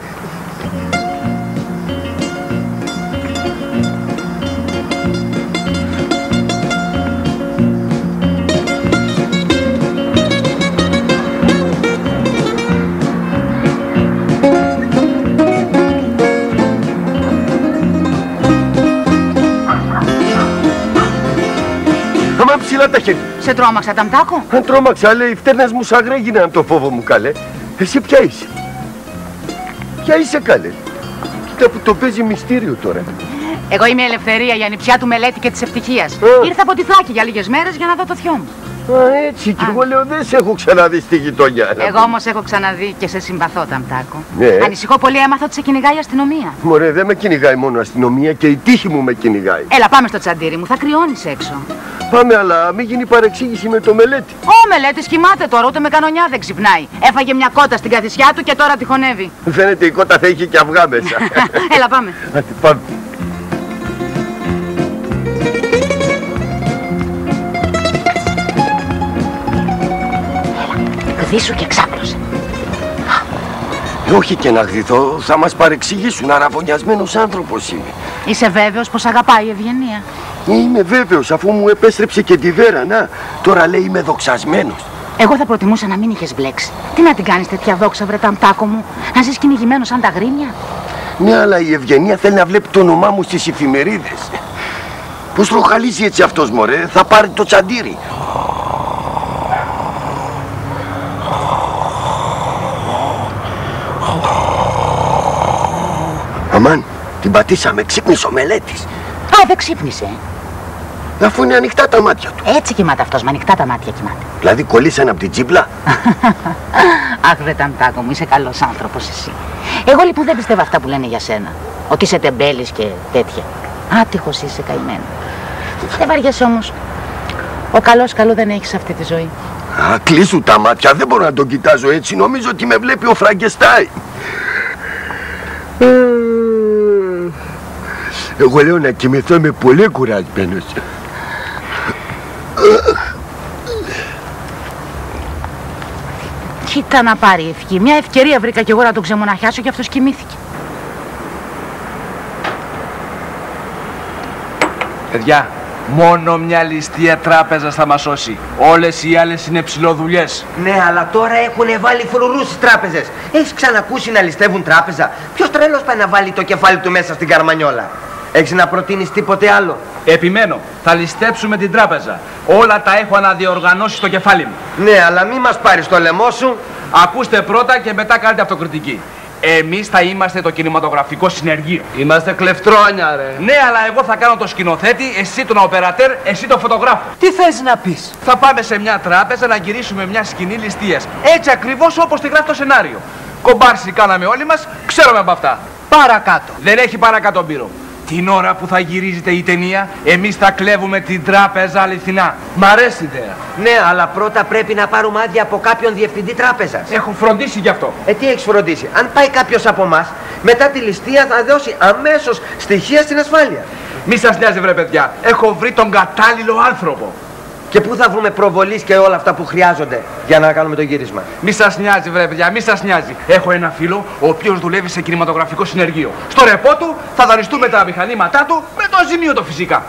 Αμά ψηλά τα χέρια. Σε τρόμαξα, Ταμτάκο. Αν τρόμαξα, λέει, οι φτέρνες μου σαγρέ γίνανε το φόβο μου, καλέ. Εσύ ποια είσαι? Ποια είσαι, καλέ? Κοίτα που το παίζει μυστήριο τώρα. Εγώ είμαι η Ελευθερία, η ανιψιά του Μελέτη και της Ευτυχίας. Ήρθα από τη Θάκη για λίγες μέρες για να δω το θειό μου. Α, έτσι, κι εγώ λέω δεν σε έχω ξαναδεί στη γειτονιά. Εγώ όμως έχω ξαναδεί και σε συμπαθώ, Ταμτάκο. Ναι. Ανησυχώ πολύ, έμαθα ότι σε κυνηγάει η αστυνομία. Μωρέ, δεν με κυνηγάει μόνο η αστυνομία και η τύχη μου με κυνηγάει. Έλα, πάμε στο τσαντήρι μου, θα κρυώνεις έξω. Πάμε, αλλά μην γίνει παρεξήγηση με το Μελέτη. Ο Μελέτης κοιμάται τώρα, ούτε με κανονιά δεν ξυπνάει. Έφαγε μια κότα στην καθισιά του και τώρα τυχονεύει. Φαίνεται η κότα θα είχε και αυγά μέσα. Έλα, πάμε. Άντε, πάμε. γδίσου και ξάπλωσε. Ε, όχι και να γδυθώ, θα μας παρεξηγήσουν. Αραβωνιασμένος άνθρωπος είμαι. Είσαι βέβαιος πως αγαπάει η Ευγενία? Είμαι βέβαιος, αφού μου επέστρεψε και τη Βέρα. Να, τώρα λέει είμαι δοξασμένος. Εγώ θα προτιμούσα να μην είχες μπλέξει. Τι να την κάνεις τέτοια δόξα, βρε ταμτάκο μου, να ζεις κυνηγημένος σαν τα γρήμια. Ναι, αλλά η Ευγενία θέλει να βλέπει το όνομά μου στις εφημερίδες. Πώς τροχαλίζει έτσι αυτός, μωρέ, θα πάρει το τσαντήρι. Αμάν, την πατήσαμε, ξύπνησε ο Μελέτης. Α, δεν ξύπνησε. Αφού είναι ανοιχτά τα μάτια του. Έτσι κοιμάται αυτός, με ανοιχτά τα μάτια κοιμάται. Δηλαδή κολλήσανε από την τσίπλα. Αχ, βρε ταμτάκο μου, είσαι καλός άνθρωπος εσύ. Εγώ λοιπόν δεν πιστεύω αυτά που λένε για σένα. Ότι είσαι τεμπέλης και τέτοια. Άτυχος είσαι, καημένο. Δεν βαριέσαι όμως. Ο καλός καλό δεν έχει σε αυτή τη ζωή. Α, κλείσου τα μάτια, δεν μπορώ να τον κοιτάζω έτσι. Νομίζω ότι με βλέπει ο Φραγκεστάιν. Εγώ λέω να κοιμηθώ, είμαι πολύ κουρασμένος. Κοίτα να πάρει ευχή. Μια ευκαιρία βρήκα κι εγώ να τον ξεμοναχιάσω και αυτός κοιμήθηκε. Παιδιά, μόνο μια ληστεία τράπεζα θα μας σώσει. Όλες οι άλλες είναι ψηλοδουλειές. Ναι, αλλά τώρα έχουνε βάλει φρουρούς στις τράπεζες. Έχεις ξανακούσει να ληστεύουν τράπεζα? Ποιος τρέλος πάει να βάλει το κεφάλι του μέσα στην καρμανιόλα? Έχεις να προτείνεις τίποτε άλλο? Επιμένω, θα ληστέψουμε την τράπεζα. Όλα τα έχω αναδιοργανώσει στο κεφάλι μου. Ναι, αλλά μη μας πάρεις το λαιμό σου. Ακούστε πρώτα και μετά κάνετε αυτοκριτική. Εμείς θα είμαστε το κινηματογραφικό συνεργείο. Είμαστε κλεφτρόνια, ρε. Ναι, αλλά εγώ θα κάνω το σκηνοθέτη, εσύ τον οπερατέρ, εσύ τον φωτογράφο. Τι θες να πεις? Θα πάμε σε μια τράπεζα να γυρίσουμε μια σκηνή ληστείας. Έτσι ακριβώς όπως τη γράφει το σενάριο. Κομπάρσι κάναμε όλοι μας, ξέρουμε από αυτά. Παρακάτω. Δεν έχει παρακάτω μπύρο. Την ώρα που θα γυρίζεται η ταινία, εμείς θα κλέβουμε την τράπεζα αληθινά. Μ' αρέσει η ιδέα. Ναι, αλλά πρώτα πρέπει να πάρουμε άδεια από κάποιον διευθυντή τράπεζας. Έχω φροντίσει γι' αυτό. Ε, τι έχεις φροντίσει? Αν πάει κάποιος από εμάς, μετά τη ληστεία θα δώσει αμέσως στοιχεία στην ασφάλεια. Μη σας νοιάζει, βρε παιδιά. Έχω βρει τον κατάλληλο άνθρωπο. Και πού θα βρούμε προβολής και όλα αυτά που χρειάζονται για να κάνουμε το γύρισμα? Μη σας νοιάζει, βρε παιδιά, μη σας νοιάζει. Έχω ένα φίλο ο οποίος δουλεύει σε κινηματογραφικό συνεργείο. Στο ρεπό του θα δανειστούμε τα μηχανήματά του με το αζημίωτο φυσικά.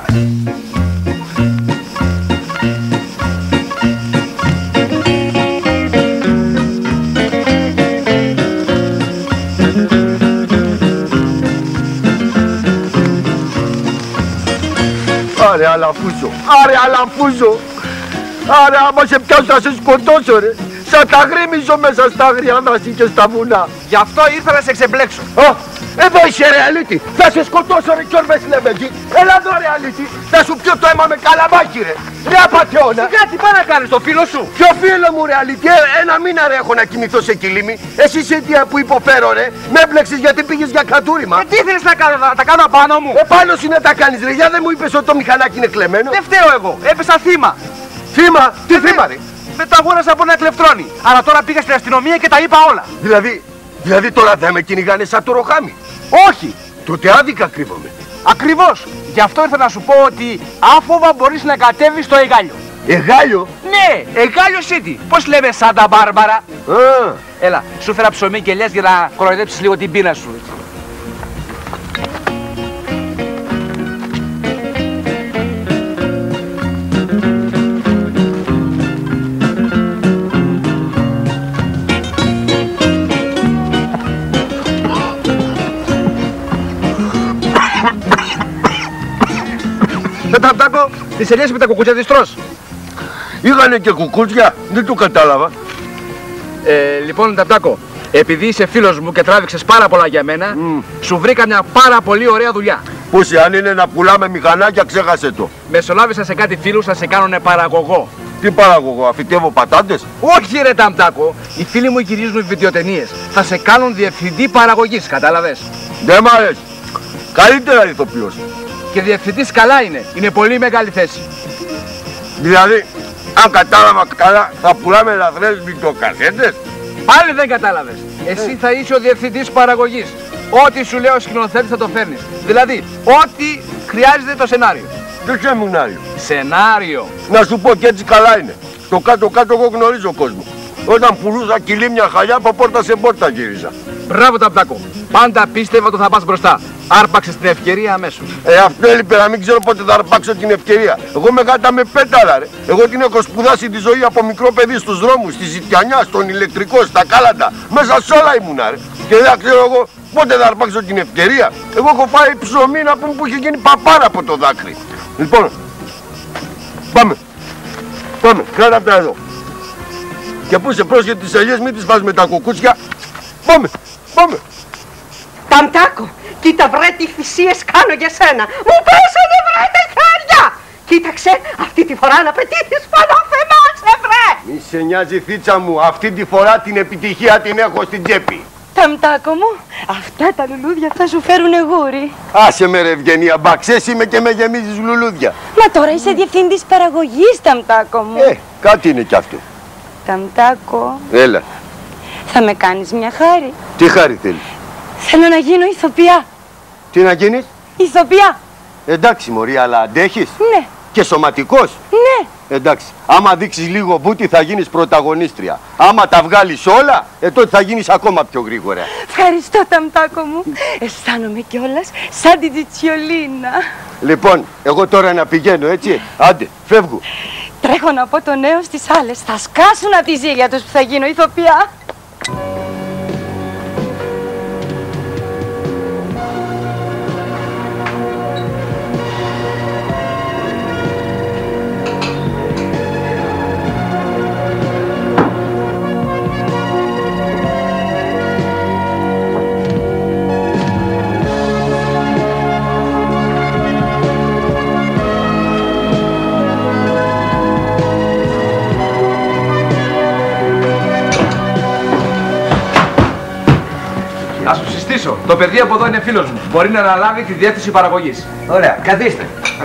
Άρε αλαφούζο, άρε αλαφούζο. Άρε άμα σε πιάσω θα σε σκοτώσω, ρε. Σαν τα γρήμιζω μέσα στα άγρια δάση και στα βουνά. Γι' αυτό ήρθα να σε ξεμπλέξω. Α, εδώ είσαι, ρε αλήτη. Θα σε σκοτώσω, ρε, κι όρμες λεβέντη. Έλα εδώ, ρε αλήτη. Θα σου πιω το αίμα με καλαμάκι, ρε. Ρε απατεώνα. Σιγά, τι πάει να κάνεις το φίλο σου? Ποιο φίλο μου, ρε αλήτη? Ε, ένα μήνα, ρε, έχω να κοιμηθώ σε κυλίμι. Εσύ είσαι αιτία που υποφέρω, ρε. Με έμπλεξες γιατί πήγες για κατούριμα. Ε, τι θέλεις να κάνω, να τα κάνω απάνω μου? Ε, πάνω σου να τα κάνεις, ρε. Για δεν μου είπες ότι το μηχανάκι είναι κλεμμένο. Δεν φταίω εγώ. Έπεσα θύμα. Θύμα? Τι ε, θύμα, ρε? Δεν το αγόρασα από ένα κλεφτρόνι. Αλλά τώρα πήγα στην αστυνομία και τα είπα όλα. Δηλαδή, δηλαδή τώρα δεν με κυνηγάνε σαν το ροχάμι? Όχι. Τότε άδικα κρύβομαι. Ακριβώς. Γι' αυτό ήρθα να σου πω ότι άφοβα μπορείς να κατέβεις στο Εγάλιο. Εγάλιο? Ναι, Εγάλιο City. Πώς λέμε Σάντα Μπάρμπαρα? Α. Έλα, σου φέρα ψωμί και λες για να κοροϊδέψεις λίγο την πείνα σου. Ταμτάκο, τις ελιές με τα κουκούτσια της τρως? Είχανε και κουκούτσια, δεν το κατάλαβα. Ε, λοιπόν, Ταμτάκο, επειδή είσαι φίλος μου και τράβηξες πάρα πολλά για μένα, mm. σου βρήκα μια πάρα πολύ ωραία δουλειά. Πώς, αν είναι να πουλάμε μηχανάκια, ξέχασε το. Μεσολάβησα σε κάτι φίλους, θα σε κάνουνε παραγωγό. Τι παραγωγό, αφητεύω πατάτες? Όχι, ρε Ταμτάκο, οι φίλοι μου γυρίζουν βιντεοτενίες. Θα σε κάνουν διευθυντή παραγωγής, κατάλαβες? Δεν μ' αρέσει. Καλύτερα ηθοποιός. Και διευθυντής καλά είναι. Είναι πολύ μεγάλη θέση. Δηλαδή, αν κατάλαβα καλά, θα πουλάμε λαθρές βιντεοκασέτες? Πάλι δεν κατάλαβες. Εσύ θα είσαι ο διευθυντής παραγωγής. Ό,τι σου λέω ο σκηνοθέτης θα το φέρνεις. Δηλαδή, ό,τι χρειάζεται το σενάριο. Τι σεμινάριο? Σενάριο. Να σου πω και έτσι καλά είναι. Το κάτω-κάτω εγώ γνωρίζω κόσμο. Όταν πουλούσα κυλίμια χαλιά από πόρτα σε πόρτα γύριζα. Μπράβο Ταμτάκο. Πάντα πίστευα ότι θα πας μπροστά. Άρπαξες την ευκαιρία αμέσως. Ε, αυτό έλειπε να μην ξέρω πότε θα αρπάξω την ευκαιρία. Εγώ με γάτα με πέταλα, ρε. Εγώ την έχω σπουδάσει τη ζωή από μικρό παιδί στους δρόμους, στη ζητιανιά, στον ηλεκτρικό, στα κάλαντα. Μέσα σε όλα ήμουνα, ρε. Και δεν ξέρω εγώ πότε θα αρπάξω την ευκαιρία. Εγώ έχω φάει ψωμί να πούμε που είχε γίνει παπάρα από το δάκρυ. Λοιπόν, πάμε. Πάμε, κράτα από τα εδώ. Και πού σε πρόσχε τις ελιές, μην τις φας με τα κουκούτσια. Πάμε, πάμε. Ταμτάκο, κοίτα βρε τι θυσίες κάνω για σένα. Μου πέσανε βρε τα χέρια. Κοίταξε, αυτή τη φορά να πετύχεις πάνω θεμάσαι βρε. Μη σε νοιάζει θίτσα μου, αυτή τη φορά την επιτυχία την έχω στην τσέπη. Ταμτάκο μου, αυτά τα λουλούδια θα σου φέρουν γούρι. Άσε με ρε Ευγενία, μπαξές είμαι και με γεμίζεις λουλούδια. Μα τώρα είσαι διευθύντης παραγωγής, Ταμτάκο μου. Ε, κάτι είναι κι αυτό. Ταμτάκο, Έλα. θα με κάνεις μια χάρη. Τι χάρη θέλεις? Θέλω να γίνω ηθοποιά. Τι να γίνεις? Ηθοποιά. Εντάξει μωρή, αλλά αντέχεις? Ναι. Και σωματικός? Ναι. Εντάξει, άμα δείξεις λίγο μπούτι θα γίνεις πρωταγωνίστρια. Άμα τα βγάλεις όλα, ε, τότε θα γίνεις ακόμα πιο γρήγορα. Ευχαριστώ Ταμτάκο μου. Αισθάνομαι κιόλας σαν την Τσιτσιολίνα. Λοιπόν, εγώ τώρα να πηγαίνω έτσι. Άντε, φεύγω. Τρέχω να πω το νέο στις άλλες. Θα σκάσουν από τη ζήλια τους που θα γίνω ηθοποιά. Να σου συστήσω. Το παιδί από εδώ είναι φίλος μου. Μπορεί να αναλάβει τη διεύθυνση παραγωγής. Ωραία, καθίστε.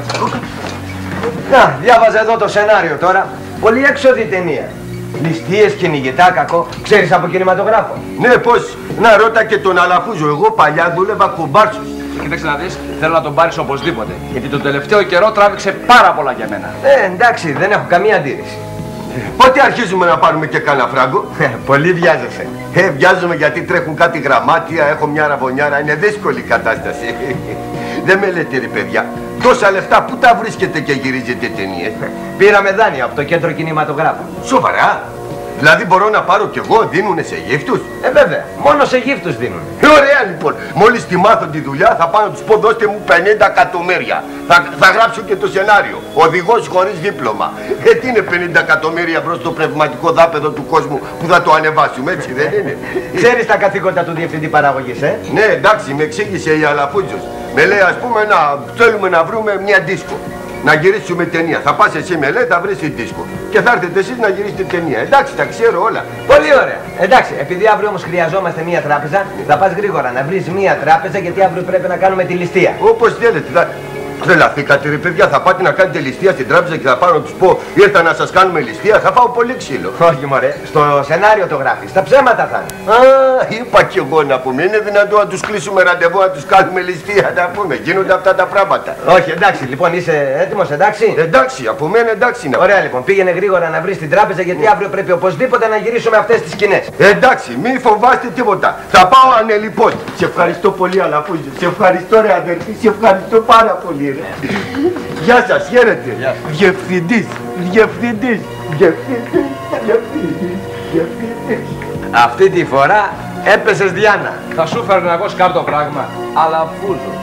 Να, διάβαζα εδώ το σενάριο τώρα. Πολύ έξοδη ταινία. Ληστείες, κυνηγητά, κακό. Ξέρεις από κινηματογράφο? Ναι, πώς. Να ρώτα και τον Αλαφούζο. Εγώ παλιά δούλευα κουμπάρσους. Κοίταξε να δεις, θέλω να τον πάρεις οπωσδήποτε. Γιατί τον τελευταίο καιρό τράβηξε πάρα πολλά για μένα. Ε, εντάξει, δεν έχω καμία αντίρρηση. Πότε αρχίζουμε να πάρουμε και κάνα φράγκο? Πολύ βιάζεσαι. Ε, βιάζομαι γιατί τρέχουν κάτι γραμμάτια, έχω μια ραβωνιάρα, είναι δύσκολη η κατάσταση. Δεν με λέτε ρε παιδιά, τόσα λεφτά πού τα βρίσκετε και γυρίζετε ταινίες? Πήραμε δάνειο από το κέντρο κινηματογράφου. Σοβαρά? Δηλαδή μπορώ να πάρω κι εγώ, δίνουνε σε γύφτους? Ε, βέβαια, μόνο σε γύφτους δίνουν. Ε, ωραία λοιπόν, μόλις τη μάθω τη δουλειά θα πάω να τους πω δώστε μου πενήντα εκατομμύρια. Θα, θα γράψω και το σενάριο, οδηγός χωρίς δίπλωμα. Ε, τι είναι πενήντα εκατομμύρια προς το πνευματικό δάπεδο του κόσμου που θα το ανεβάσουμε, έτσι δεν είναι? Ξέρεις τα καθήκοντα του διευθυντή παραγωγής, ε? Ναι, εντάξει, με εξήγησε η Αλαφούτζος. Με λέει ας πούμε να θέλουμε να βρούμε μια δίσκο. Να γυρίσουμε ταινία. Θα πας εσύ με λέει, θα βρεις τη δίσκο. Και θα έρθετε εσείς να γυρίσετε ταινία. Εντάξει, τα ξέρω όλα. Πολύ ωραία. Εντάξει, επειδή αύριο όμως χρειαζόμαστε μια τράπεζα, θα πας γρήγορα να βρεις μια τράπεζα γιατί αύριο πρέπει να κάνουμε τη ληστεία. Όπως θέλετε. Θα... Τρελαθήκατε ρε παιδιά, θα πάτε να κάνετε ληστεία στην τράπεζα και θα πάω να τους πω ήρθα να σας κάνουμε ληστεία, θα πάω πολύ ξύλο. Όχι μωρέ, στο σενάριο το γράφεις, τα ψέματα θα είναι. Α, είπα κι εγώ να πούμε, είναι δυνατό να τους κλείσουμε ραντεβού, να τους κάνουμε ληστεία, να πούμε, γίνονται αυτά τα πράγματα. Όχι, εντάξει, λοιπόν είσαι έτοιμος, εντάξει. Εντάξει, από μένα εντάξει να. Ωραία λοιπόν, πήγαινε γρήγορα να βρεις την τράπεζα γιατί αύριο πρέπει οπωσδήποτε να γυρίσουμε αυτές τις σκηνές. Εντάξει, μη φοβάστε τίποτα. Θα πάω ανελιπώς. Σε ευχαριστώ πολύ Αλαφούζο, σε ευχαριστώ ρε αδερφή, σε ευχαριστώ πάρα πολύ. Γεια σας, χαίρετε. Διευθυντής, διευθυντής, διευθυντής, διευθυντής, διευθυντής. Αυτή τη φορά έπεσες Διάνα. Θα σου φέρνω εγώ σκάρτο πράγμα. Αλαφούζος.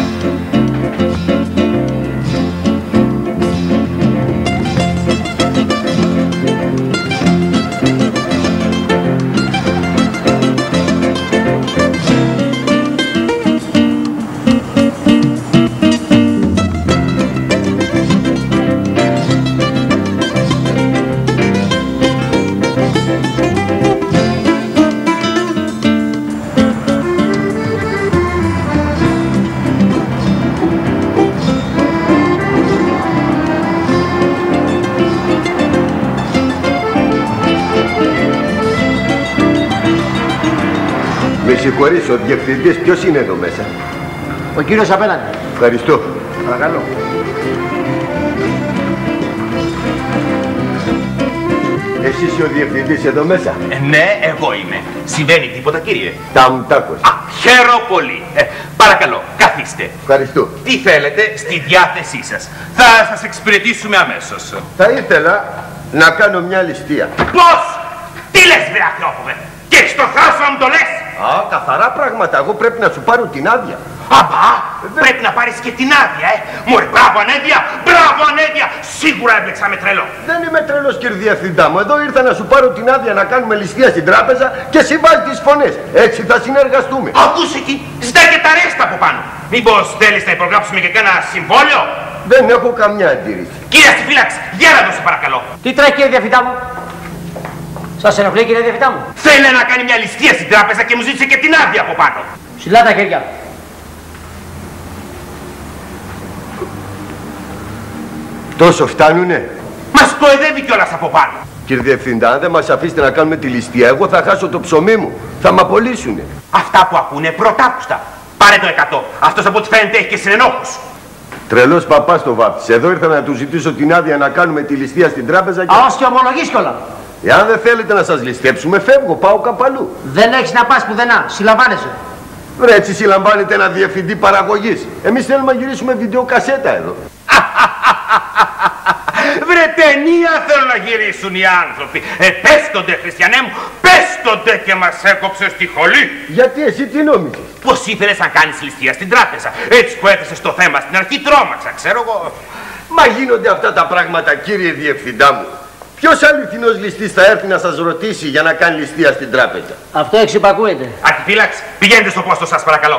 Με συγχωρείς, ο διευθυντής ποιος είναι εδώ μέσα? Ο κύριος απέναντι. Ευχαριστώ. Παρακαλώ. Εσύ είσαι ο διευθυντής εδώ μέσα? Ε, ναι, εγώ είμαι. Συμβαίνει τίποτα, κύριε? Ταμτάκος. Α, χαίρο πολύ. Ε, παρακαλώ, καθίστε. Ευχαριστώ. Τι θέλετε, στη διάθεσή σας. Θα σας εξυπηρετήσουμε αμέσως. Θα ήθελα να κάνω μια ληστεία. Πώς! Τι λες, βρε Αθεόφοβε! Και έχεις το θράσο να μου το λες! Α, καθαρά πράγματα. Εγώ πρέπει να σου πάρω την άδεια. Αμπά! Πρέπει να πάρεις και την άδεια, ε! Μωρέ, μπράβο Ανέδεια! Μπράβο Ανέδεια! Σίγουρα έμπλεξα με τρελό! Δεν είμαι τρελός, κύριε Διευθυντά μου. Εδώ ήρθα να σου πάρω την άδεια να κάνουμε ληστεία στην τράπεζα και εσύ βάλει τις φωνές. Έτσι θα συνεργαστούμε. Ακούς εκεί! Ζητάει και τα ρέστα από πάνω! Μήπως θέλεις να υπογράψουμε και κάνα συμβόλαιο? Δεν έχω καμιά αντίρρηση. Κύριε Αστιφύλαξη, για να δώσει παρακαλώ! Τι τρέχει, κύριε Διευθυντά μου? Σας ενοχλεί, κύριε Διευθυντά μου? Θέλει να κάνει μια ληστεία στην τράπεζα και μου ζήτησε και την άδεια από πάνω. Ψηλά τα χέρια. Τόσο φτάνουνε? Μας κοροϊδεύει κιόλας από πάνω. Κύριε Διευθυντά, αν δεν μας αφήσετε να κάνουμε τη ληστεία, εγώ θα χάσω το ψωμί μου. Θα μ' απολύσουνε. Αυτά που ακούνε πρωτάκουστα. Πάρε το εκατό. Αυτός από ό,τι φαίνεται έχει και συνενόχους. Τρελός παπάς το βάφτισε. Εδώ ήρθα να του ζητήσω την άδεια να κάνουμε τη ληστεία στην τράπεζα και... Α, ως και ομολογείς κιόλα. Εάν δεν θέλετε να σας ληστέψουμε, φεύγω, πάω κάπου αλλού. Δεν έχεις να πας πουθενά, συλλαμβάνεσαι. Βρε, έτσι συλλαμβάνετε ένα διευθυντή παραγωγής. Εμείς θέλουμε να γυρίσουμε βιντεοκασέτα εδώ. Βρε, ταινία θέλουν να γυρίσουν οι άνθρωποι. Ε, πέστονται, χριστιανέ μου, πέστονται και μας έκοψε στη χολή. Γιατί εσύ τι νόμιζες? Πως ήθελες να κάνεις ληστεία στην τράπεζα. Έτσι που έθεσες το θέμα στην αρχή, τρόμαξα, ξέρω εγώ. Μα γίνονται αυτά τα πράγματα, κύριε Διευθυντά μου. Ποιος αληθινός ληστής θα έρθει να σας ρωτήσει για να κάνει ληστεία στην τράπεζα? Αυτό εξυπακούεται. Αρτιφύλαξ, πηγαίνετε στο πόστο σας, παρακαλώ.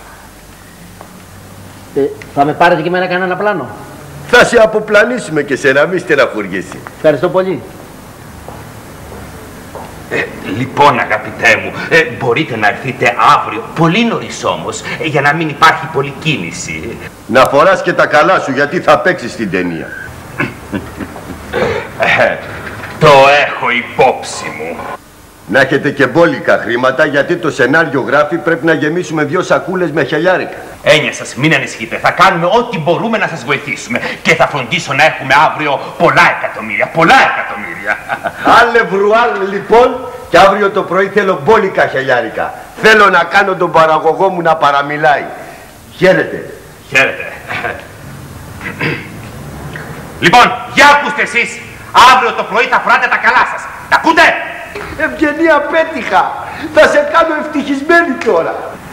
Ε, θα με πάρετε και εμένα κανένα πλάνο? Θα σε αποπλανήσουμε και σένα, μη στεναχωριέσαι. Ευχαριστώ πολύ. Ε, λοιπόν, αγαπητέ μου, ε, μπορείτε να έρθετε αύριο, πολύ νωρίς όμως, ε, για να μην υπάρχει πολλή κίνηση. Να φοράς και τα καλά σου, γιατί θα παίξεις στην ταινία. Ε, το έχω υπόψη μου. Να έχετε και μπόλικα χρήματα, γιατί το σενάριο γράφει πρέπει να γεμίσουμε δυο σακούλες με χελιάρικα. Έννοια σας, μην ανησυχείτε. Θα κάνουμε ό,τι μπορούμε να σας βοηθήσουμε. Και θα φροντίσω να έχουμε αύριο πολλά εκατομμύρια. Πολλά εκατομμύρια. Άλλε βρουάλ λοιπόν, και αύριο το πρωί θέλω μπόλικα χελιάρικα. Θέλω να κάνω τον παραγωγό μου να παραμιλάει. Χαίρετε. Χαίρετε. Λοιπόν, για ακούστε εσείς. Αύριο το πρωί θα φοράτε τα καλά σας. Τα ακούτε? Ευγενία, πέτυχα. Θα σε κάνω ευτυχισμένη τώρα.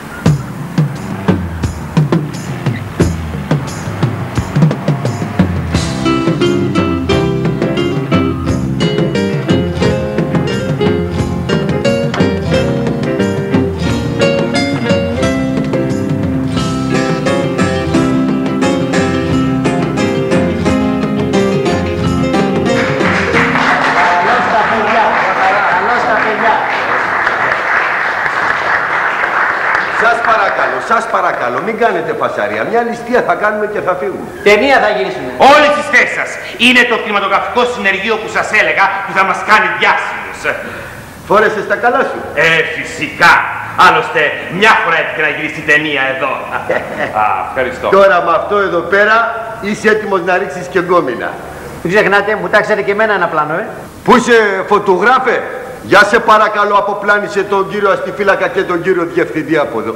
Σας παρακαλώ, μην κάνετε φασαρία. Μια ληστεία θα κάνουμε και θα φύγουμε. Ταινία θα γυρίσουμε. Όλες τις θέσεις σας. Είναι το κινηματογραφικό συνεργείο που σας έλεγα που θα μας κάνει διάσημους. Φόρεσες τα καλά σου? Ε, φυσικά. Άλλωστε, μια φορά έτυχε να γυρίσει την ταινία εδώ. Α, ευχαριστώ. Τώρα με αυτό εδώ πέρα είσαι έτοιμος να ρίξεις και γκόμινα. Μην ξεχνάτε, μου τάξατε και εμένα ένα πλάνο, ε. Πού είσαι, φωτογράφε? Για σε παρακαλώ, αποπλάνησε τον κύριο Αστιφύλακα και τον κύριο Διευθυντή από εδώ.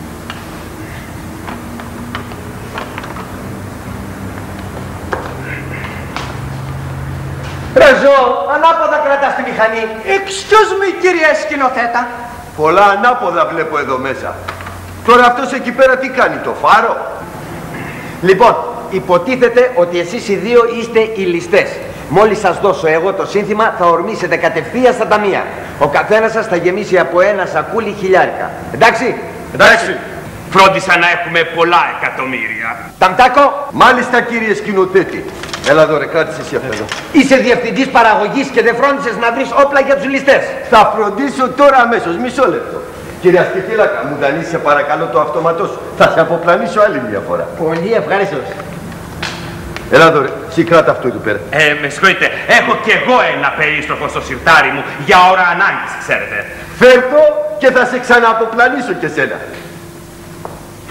Ρεζό, ανάποδα κρατάς τη μηχανή. Excuse me, κύριε σκηνοθέτα. Πολλά ανάποδα βλέπω εδώ μέσα. Τώρα αυτός εκεί πέρα τι κάνει, το φάρο? Λοιπόν, υποτίθεται ότι εσείς οι δύο είστε οι ληστές. Μόλις σας δώσω εγώ το σύνθημα, θα ορμήσετε κατευθείαν στα ταμεία. Ο καθένας σας θα γεμίσει από ένα σακούλι χιλιάρικα. Εντάξει? Εντάξει. Φρόντισα να έχουμε πολλά εκατομμύρια. Ταμτάκο. Μάλιστα, κύριε σκηνοθέτη. Έλα εδώ ρε, κράτησε εσύ αυτό εδώ. Είσαι διευθυντής παραγωγής και δεν φρόντισες να βρεις όπλα για τους ληστές. Θα φροντίσω τώρα αμέσως, μισό λεπτό. Κύριε Αστιφύλακα, μου δανείσαι σε παρακαλώ το αυτόματό σου. Θα σε αποπλανήσω άλλη μια φορά. Πολύ ευχαριστώ. Έλα εδώ ρε, εσύ κράτα αυτό εδώ πέρα. Ε, με συγχωρείτε, έχω κι εγώ ένα περίστροφο στο σιρτάρι μου για ώρα ανάγκης, ξέρετε. Φέρτο και θα σε ξανααποπλανήσω και σένα.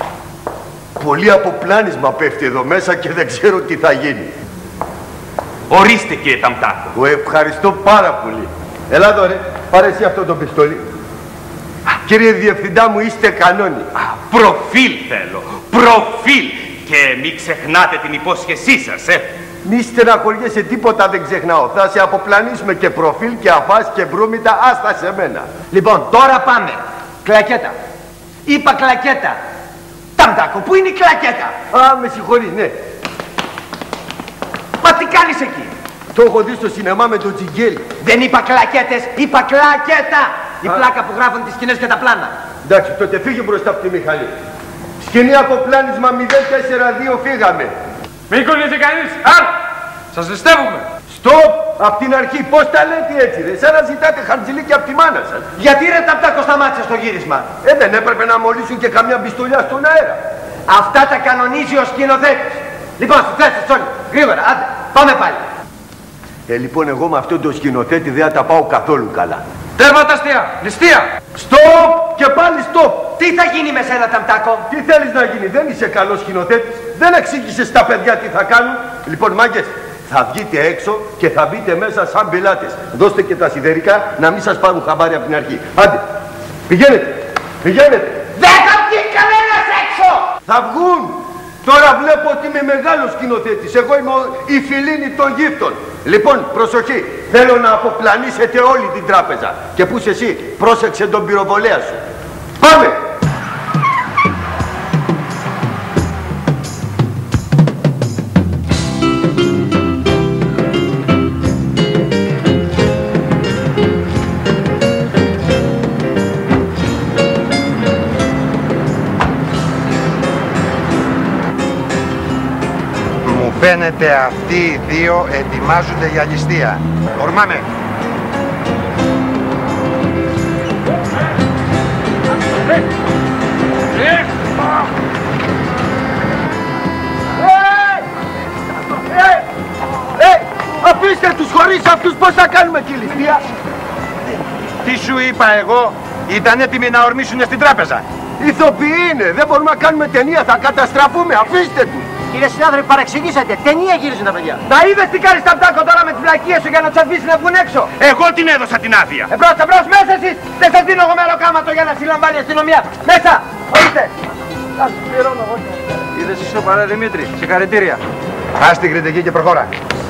Πολύ αποπλάνισμα πέφτει εδώ μέσα και δεν ξέρω τι θα γίνει. Ορίστε κύριε Ταμτάκο. Εγώ ευχαριστώ πάρα πολύ. Έλα εδώ ρε, πάρε εσύ αυτό το πιστόλι. Κύριε Διευθυντά μου, είστε κανόνι. Α, προφίλ θέλω, προφίλ. Και μην ξεχνάτε την υπόσχεσή σας, ε. Μη στεναχωριέσαι, τίποτα δεν ξεχνάω. Θα σε αποπλανήσουμε και προφίλ και αφάς και μπρούμητα, άστα σε μένα. Λοιπόν, τώρα πάμε. Κλακέτα. Είπα κλακέτα. Ταμτάκο, πού είναι η κλακέτα? Α, με συγχωρείς, ναι. Μα τι κάνεις εκεί? Το έχω δει στο σινεμά με τον Τζιγκέλη. Δεν είπα κλακέτες, είπα κλακέτα. Η Α. πλάκα που γράφουν τις σκηνές και τα πλάνα. Εντάξει, τότε φύγε μπροστά από τη μηχανή. Σκηνή αποπλάνισμα μηδέν τέσσερα δύο, φύγαμε. Μην κουνιέται κανείς. Αρ! Σας ληστεύουμε. Στοπ! Απ' την αρχή, πώς τα λέτε έτσι ρε, σαν να ζητάτε χαρτζηλίκια απ' τη μάνα σας. Γιατί ρε Ταμτάκο σταμάτησε στο γύρισμα? Ε, δεν έπρεπε να μολύσουν και καμιά πιστολιά στον αέρα. Αυτά τα κανονίζει ο σκηνοθέτης. Λοιπόν, στη θέση σας όλοι, γρήγορα, άντε, πάμε πάλι. Ε, λοιπόν, εγώ με αυτόν τον σκηνοθέτη δεν θα τα πάω καθόλου καλά. Τέρμα τα αστεία, ληστεία. Στοπ! Και πάλι στοπ! Τι θα γίνει με σένα, Ταμτάκο? Τι θέλεις να γίνει, δεν είσαι καλός σκηνοθέτης. Δεν εξήγησες στα παιδιά τι θα κάνουν. Λοιπόν, μάγκες, θα βγείτε έξω και θα μπείτε μέσα σαν πελάτες. Δώστε και τα σιδερικά να μην σας πάρουν χαμπάρι από την αρχή. Άντε, πηγαίνετε, πηγαίνετε. Δεν θα βγει κανένας έξω! Θα βγουν. Τώρα βλέπω ότι είμαι μεγάλος σκηνοθέτης. Εγώ είμαι η φιλίνη των γύφτων. Λοιπόν, προσοχή. Θέλω να αποπλανήσετε όλη την τράπεζα. Και πού είσαι εσύ, πρόσεξε τον πυροβολέα σου. Πάμε! Φαίνεται αυτοί οι δύο ετοιμάζονται για ληστεία. Ορμάμε. Αφήστε τους χωρίς αυτούς, πώς θα κάνουμε τη ληστεία? Τι σου είπα εγώ, ήταν έτοιμοι να ορμήσουν στην τράπεζα. Ηθοποιοί είναι, δεν μπορούμε να κάνουμε ταινία, θα καταστραφούμε, αφήστε τους. Κύριε συνάδελφε, παρεξηγήσατε. Ταινία γύριζαν τα παιδιά. Να είδες τι κάνεις Ταμτάκο τώρα με τις βλακίες σου για να τους αφήσεις να βγουν έξω. Εγώ την έδωσα την άδεια. Εμπρός, εμπρός, μέσα εσείς. Δεν σας δίνω εγώ μεροκάματο για να συλλαμβάνει η αστυνομία. Μέσα, ορίστε. Θα σας πληρώνω εγώ. Είδες εσύ σοβαρά Δημήτρη, συγχαρητήρια. Ας την κριτική και προχώρα.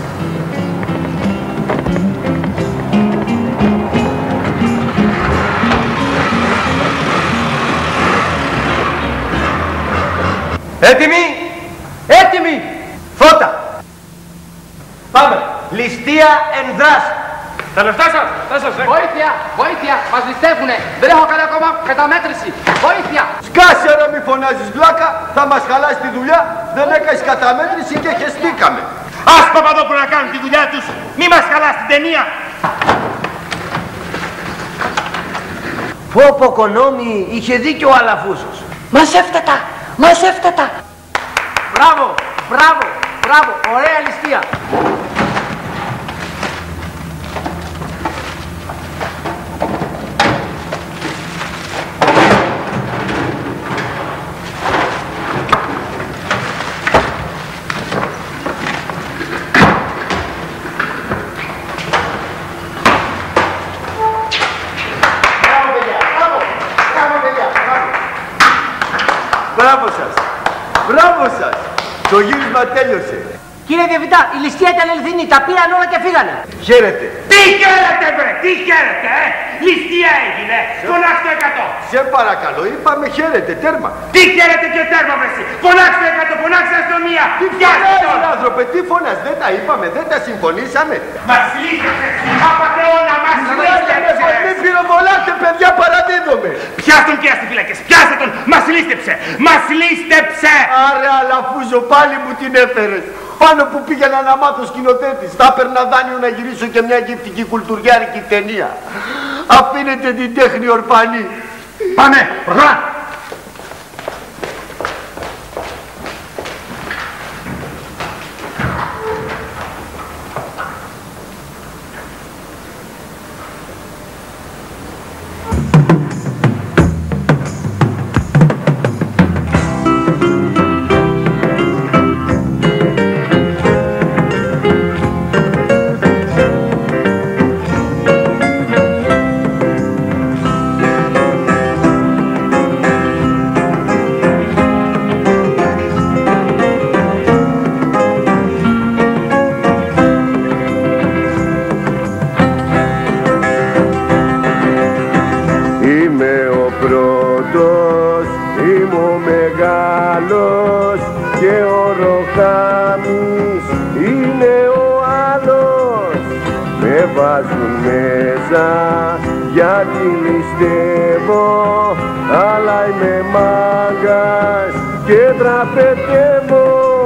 Έτοιμοι! Έτοιμοι! Φώτα! Πάμε! Ληστεία εν δράση! Τα λεφτά σας! Τα σας, ε. Βοήθεια! Βοήθεια! Μας ληστεύουνε! Δεν έχω κάνει ακόμα καταμέτρηση! Βοήθεια! Σκάσε να μη φωνάζεις βλάκα! Θα μας χαλάσει τη δουλειά! Δεν έκανες καταμέτρηση και χεστήκαμε! Ας Παπαδόπουλο να κάνουν τη δουλειά τους! Μη μας χαλάσει την ταινία! Πω πω Κονόμη, είχε δίκιο ο Αλαφούσος. Μαζεύτε τα! Μαζεύτε τα! Μπράβο! Μπράβο! Μπράβο! Ωραία ληστεία! Μπράβο σας! Μπράβο σας! Το γύρισμα τέλειωσε. Κύριε Διευθυντά, η ληστεία ήταν αληθινή, τα πήραν όλα και φύγανε. Χαίρετε. Τι χαίρετε βρε, τι χαίρετε, ε! Ληστεία έγινε, φωνάξτε εκατό. Σε παρακαλώ, είπαμε χαίρετε, τέρμα. Τι χαίρετε και τέρμα βρε εσύ, φωνάξτε εκατό, φωνάξτε αστυνομία. Τι φωνάζεις άνθρωπε, τι φωνάς, δεν τα είπαμε, δεν τα συμφωνήσαμε. Μας λύστεψε, απατεώνα, μας λύστεψε. Μην πυροβολάτε παιδιά, παραδίδομαι. Πιάστε τον και άστι φυλακές, πιάστε τον, μας λύστεψε, μας λύστεψε. Άρε Αλαφούζο, πάλι μου την έφερες. Πάνω που πήγαινα να μάθω σκηνοθέτης, θα έπαιρνα δάνειο να γυρίσω και μια γυφτική κουλτουριάρικη ταινία. Αφήνετε την τέχνη ορφανή. Πάμε, προχωρά. με βάζουν μέσα γιατί ληστεύω, αλλά είμαι μάγκας και τραπετεύω.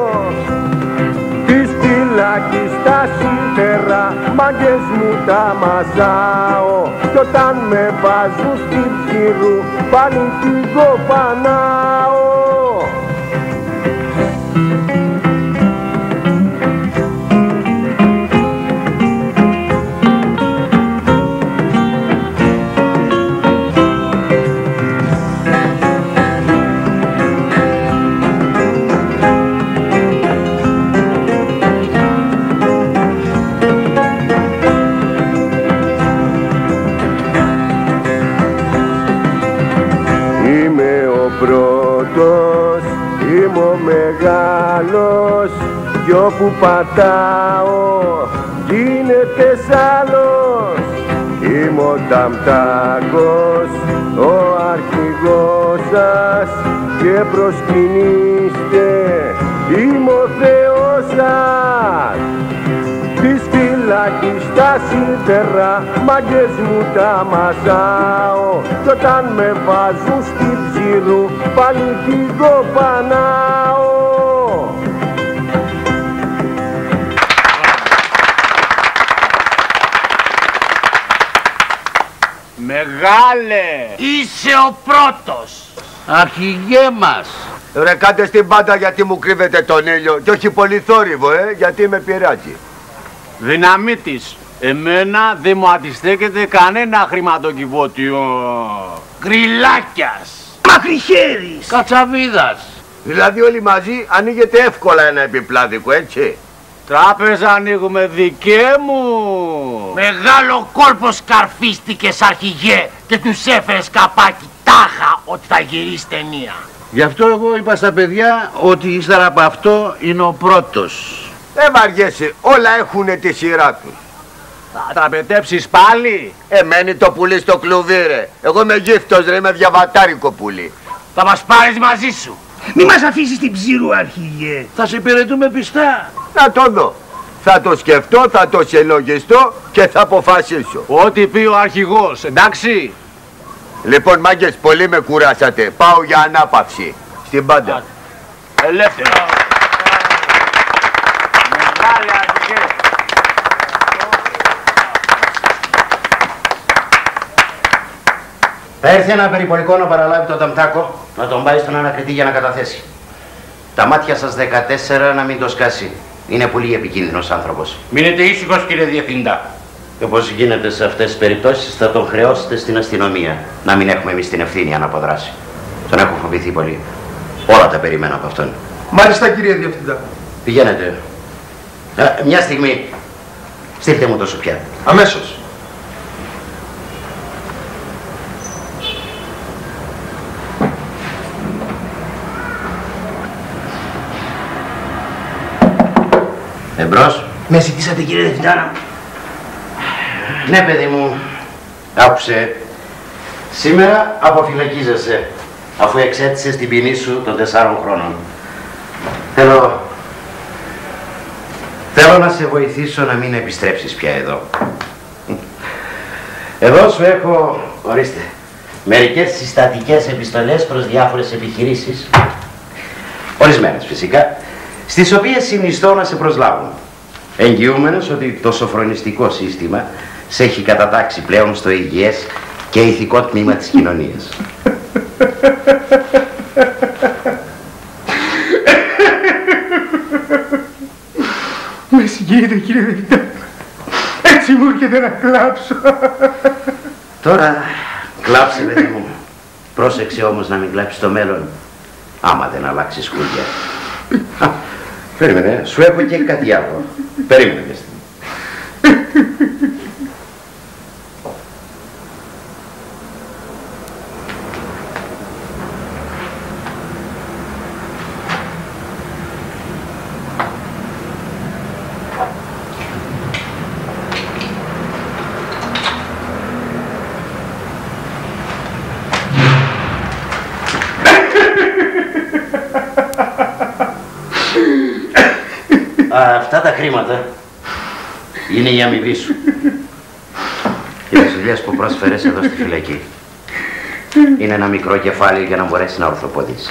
Της φυλάκης τα σίδερα μάγκες μου τα μαζάω, κι όταν με βάζουν στην ψήρου πάλι την κοπανάω. Είμαι ο μεγάλος κι όπου πατάω γίνεται σάλος. Είμαι ο Ταμτάκος, ο αρχηγός σας και προσκυνήστε, είμαι ο Θεός σας. Της φυλάκης τα σίδερα μάγκες μου τα μαζάω, κι όταν με βάζουν στην ψήρου πάλι την κοπανάω. Μεγάλε, είσαι ο πρώτος, αρχηγέ μας. Ρε κάντε στην πάντα γιατί μου κρύβετε τον ήλιο και όχι πολύ θόρυβο, ε, γιατί με πειράζει. Δυναμίτης, εμένα δεν μου αντιστέκεται κανένα χρηματοκιβώτιο. Γκριλάκιας, Μακριχέρης, Κατσαβίδας. Δηλαδή όλοι μαζί ανοίγετε εύκολα ένα επιπλάδικο, έτσι. Τράπεζα ανοίγουμε, δικέ μου. Μεγάλο κόλπο σκαρφίστηκες αρχηγέ και τους έφερες καπάκι τάχα ότι θα γυρίσει ταινία. Γι' αυτό εγώ είπα στα παιδιά ότι ύστερα από αυτό είναι ο πρώτος. Δεν βαριέσαι, όλα έχουνε τη σειρά τους. Θα τραπετέψεις πάλι. Ε, μένει το πουλί στο κλουβί, ρε. Εγώ είμαι γύφτος, ρε, είμαι διαβατάρικο πουλί. Θα μας πάρεις μαζί σου. Μη μας αφήσεις την ψήρου, αρχηγέ. Θα σε υπηρετούμε πιστά. Να το δω. Θα το σκεφτώ, θα το συλλογιστώ και θα αποφασίσω. Ό,τι πει ο αρχηγός, εντάξει. Λοιπόν, μάγκες, πολύ με κουράσατε. Πάω για ανάπαυση. Στην πάντα. Ελεύθερα. Μεγάλη αρχηγέ. Θα έρθει ένα περιπολικό να παραλάβει τον Ταμτάκο, να τον πάει στον ανακριτή για να καταθέσει. Τα μάτια σας δεκατέσσερα να μην το σκάσει. Είναι πολύ επικίνδυνος άνθρωπος. Μείνετε ήσυχος, κύριε Διευθυντά. Και όπως γίνεται σε αυτές τις περιπτώσεις θα τον χρεώσετε στην αστυνομία. Να μην έχουμε εμείς την ευθύνη αν αποδράσει. Τον έχω φοβηθεί πολύ. Όλα τα περιμένω από αυτόν. Μάλιστα, κύριε Διευθυντά. Πηγαίνετε. Α, μια στιγμή. Στείλτε μου το σουπιά. Αμέσως. Εμπρός. Με ζητήσατε, κύριε Διευθυντά. Ναι, παιδί μου. Άκουσε. Σήμερα αποφυλακίζεσαι, αφού εξέτησες την ποινή σου των τεσσάρων χρόνων. Θέλω... Θέλω να σε βοηθήσω να μην επιστρέψεις πια εδώ. Εδώ σου έχω, ορίστε, μερικές συστατικές επιστολές προς διάφορες επιχειρήσεις, ορισμένες φυσικά, στις οποίες συνιστώ να σε προσλάβουν, εγγυούμενος ότι το σοφρονιστικό σύστημα σε έχει κατατάξει πλέον στο υγιές και ηθικό τμήμα της κοινωνίας. Με συγχωρείτε, κύριε Διευθυντά. Έτσι μου έρχεται να κλάψω. Τώρα κλάψε, παιδί μου. Πρόσεξε όμως να μην κλάψεις το μέλλον, άμα δεν αλλάξεις χούλια. Περίμενε, σου έχω και κάτι άλλο. Περίμενε μια στιγμή. Αυτά τα χρήματα είναι η αμοιβή σου. δουλειές που πρόσφερες εδώ στη φυλακή. Είναι ένα μικρό κεφάλι για να μπορέσει να ορθοποδήσει.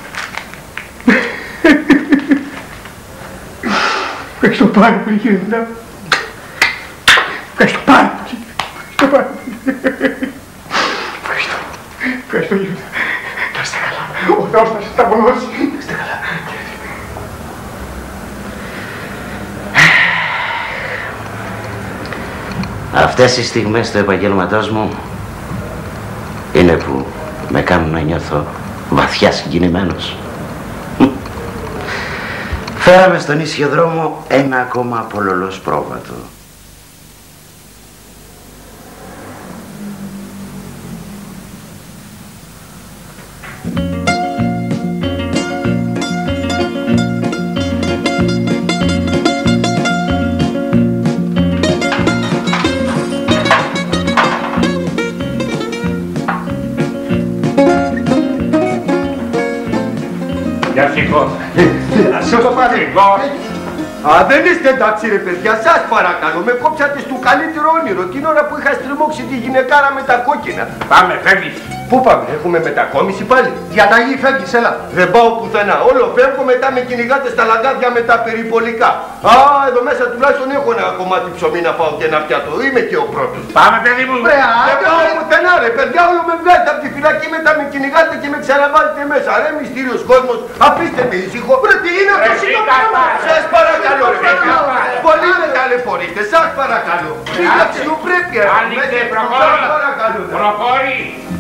Ευχαριστώ πάρα πολύ, κύριε Δελά. Ευχαριστώ πάρα πολύ. Ευχαριστώ πάρα πολύ. Ευχαριστώ. Ευχαριστώ, κύριε Δελά. Να είστε καλά. Ο Θεός θα σας τα αποδώσει. Να είστε καλά. Αυτές οι στιγμές του επαγγέλματός μου είναι που με κάνουν να νιώθω βαθιά συγκινημένος. Φέραμε στον ίσιο δρόμο ένα ακόμα πολολός πρόβατο. Α, δεν είστε εντάξει ρε παιδιά, σας παρακαλώ, με κόψατε στο καλύτερο όνειρο την ώρα που είχα στριμώξει τη γυναικάρα με τα κόκκινα. Πάμε, φεύγεις. Πού πάμε, έχουμε μετακόμιση πάλι? Διαταγή, φεύγεις, έλα. Δεν πάω πουθενά, όλο φεύγω, μετά με κυνηγάτε στα λαγκάδια με τα περιπολικά. Α, εδώ μέσα τουλάχιστον έχω ένα κομμάτι ψωμί να πάω και ένα πιάτο, είμαι και ο πρώτος. Πάμε, παιδί μου. Ρε, δεν πάω πουθενά ρε παιδιά, όλο με βγάζετε από τη φυλακή, μετά με κυνηγάτε και με ξαναβάζετε μέσα. Ρε, μυστήριος κόσμος, αφήστε με ήσυχο. Ρε, τι είναι αυτό, συγγνώμη. Σας παρακαλώ ρε παιδιά, πολύ με ταλαιπωρείτε, σας παρακαλώ. Είναι αξιοπρέπεια. Άνοιξε, προχώρη. Προχώρη.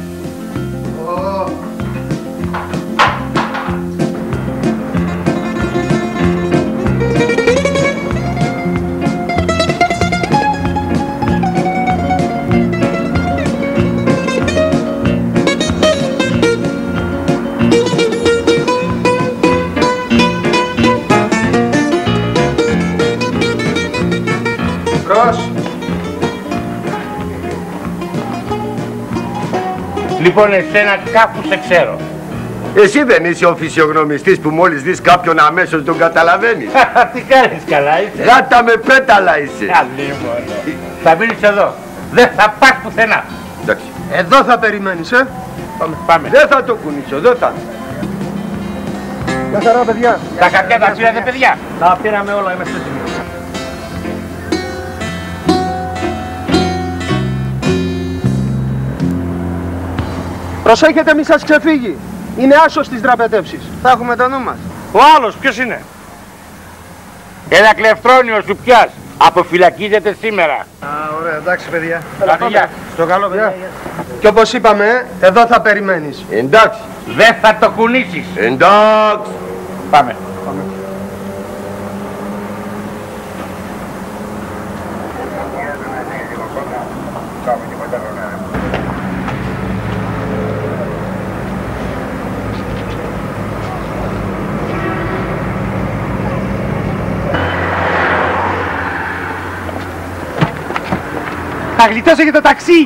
Λοιπόν, εσένα κάπου σε ξέρω. Εσύ δεν είσαι ο φυσιογνωμιστής που μόλις δεις κάποιον αμέσως τον καταλαβαίνεις? Τι κάνεις, καλά είσαι? Γάτα με πέταλα είσαι. Καλή μόνο. Θα μείνεις εδώ. Δεν θα πας πουθενά. Εντάξει. Εδώ θα περιμένεις, ε. Πάμε, πάμε. Δεν θα το κουνήσω, δεν θα. Γεια χαρά, παιδιά. Τα χαρτιά τα πήρατε, παιδιά? Τα πήραμε όλα, είμαστε έτοιμοι. Προσέχετε μη σας ξεφύγει. Είναι άσος της δραπετεύσης. Θα έχουμε το νου μας. Ο άλλος ποιος είναι? Ένα κλεφτρόνιο σου πιάς. Αποφυλακίζεται σήμερα. Α, ωραία, εντάξει παιδιά. Άντε, γεια. Στο καλό παιδιά. Και όπως είπαμε, εδώ θα περιμένεις. Εντάξει. Δεν θα το κουνήσεις. Εντάξει. Πάμε. Πάμε. Θα γλιτώσω για το ταξί!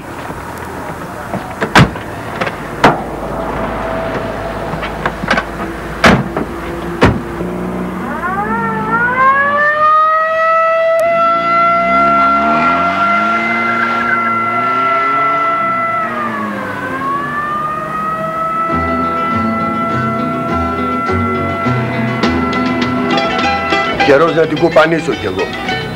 Καιρός να την κουπανίσω κι εγώ.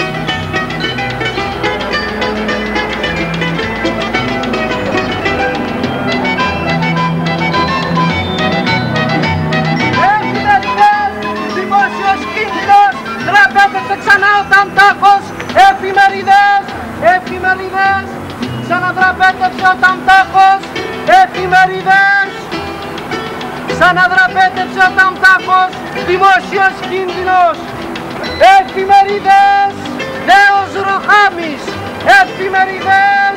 Εφημερίδες, εφημερίδες, ξαναδραπέτευσε ο Ταμτάχος, εφημερίδες, ξαναδραπέτευσε ο Ταμτάχος, δημόσιος κίνδυνος, εφημερίδες, νέος Ροχάμης, εφημερίδες.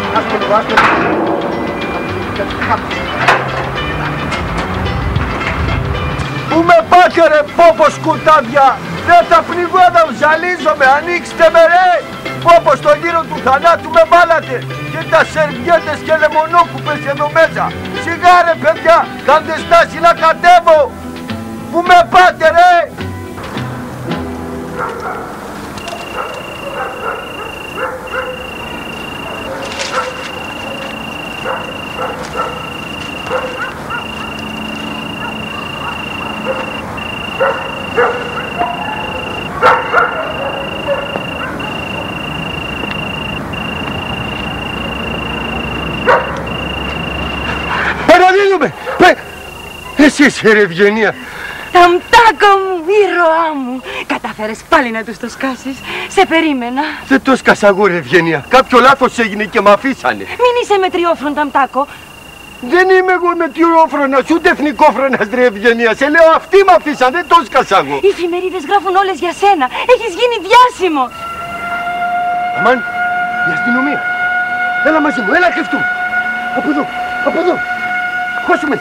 Άσπρο, άσπρο. Πού με πάτε ρε πόπο σκουτάδια. Δεν τα πνιγώ να ζαλίζομαι. Ανοίξτε με ρε. Πόπο στο γύρο του θανάτου με βάλατε. Και τα σερβιέτες και λεμονόκουπες εδώ μέσα. Σιγά ρε παιδιά. Κάντε στάση να κατέβω. Πού με πάτε ρε. Παραδείγουμε! Εσύ είσαι ρε Ευγενία! Ταμτάκο μου, ήρωά μου! Κατάφερες πάλι να τους το σκάσεις. Σε περίμενα. Δεν το σκάσα εγώ ρε Ευγενία. Κάποιο λάθος έγινε και μ' αφήσανε. Μην είσαι μετριόφρον, Ταμτάκο. Δεν είμαι εγώ μετριόφρονας, ούτε εθνικόφρονας ρε Ευγενία. Σε λέω αυτοί μ' αφήσαν, δεν το σκάσα εγώ. Οι εφημερίδες γράφουν όλες για σένα. Έχεις γίνει διάσημος. Αμάν, η αστυνομία. Έλα μαζί μου, έλα κρυφτούμε. Από εδώ, από εδώ. Χώσουμε.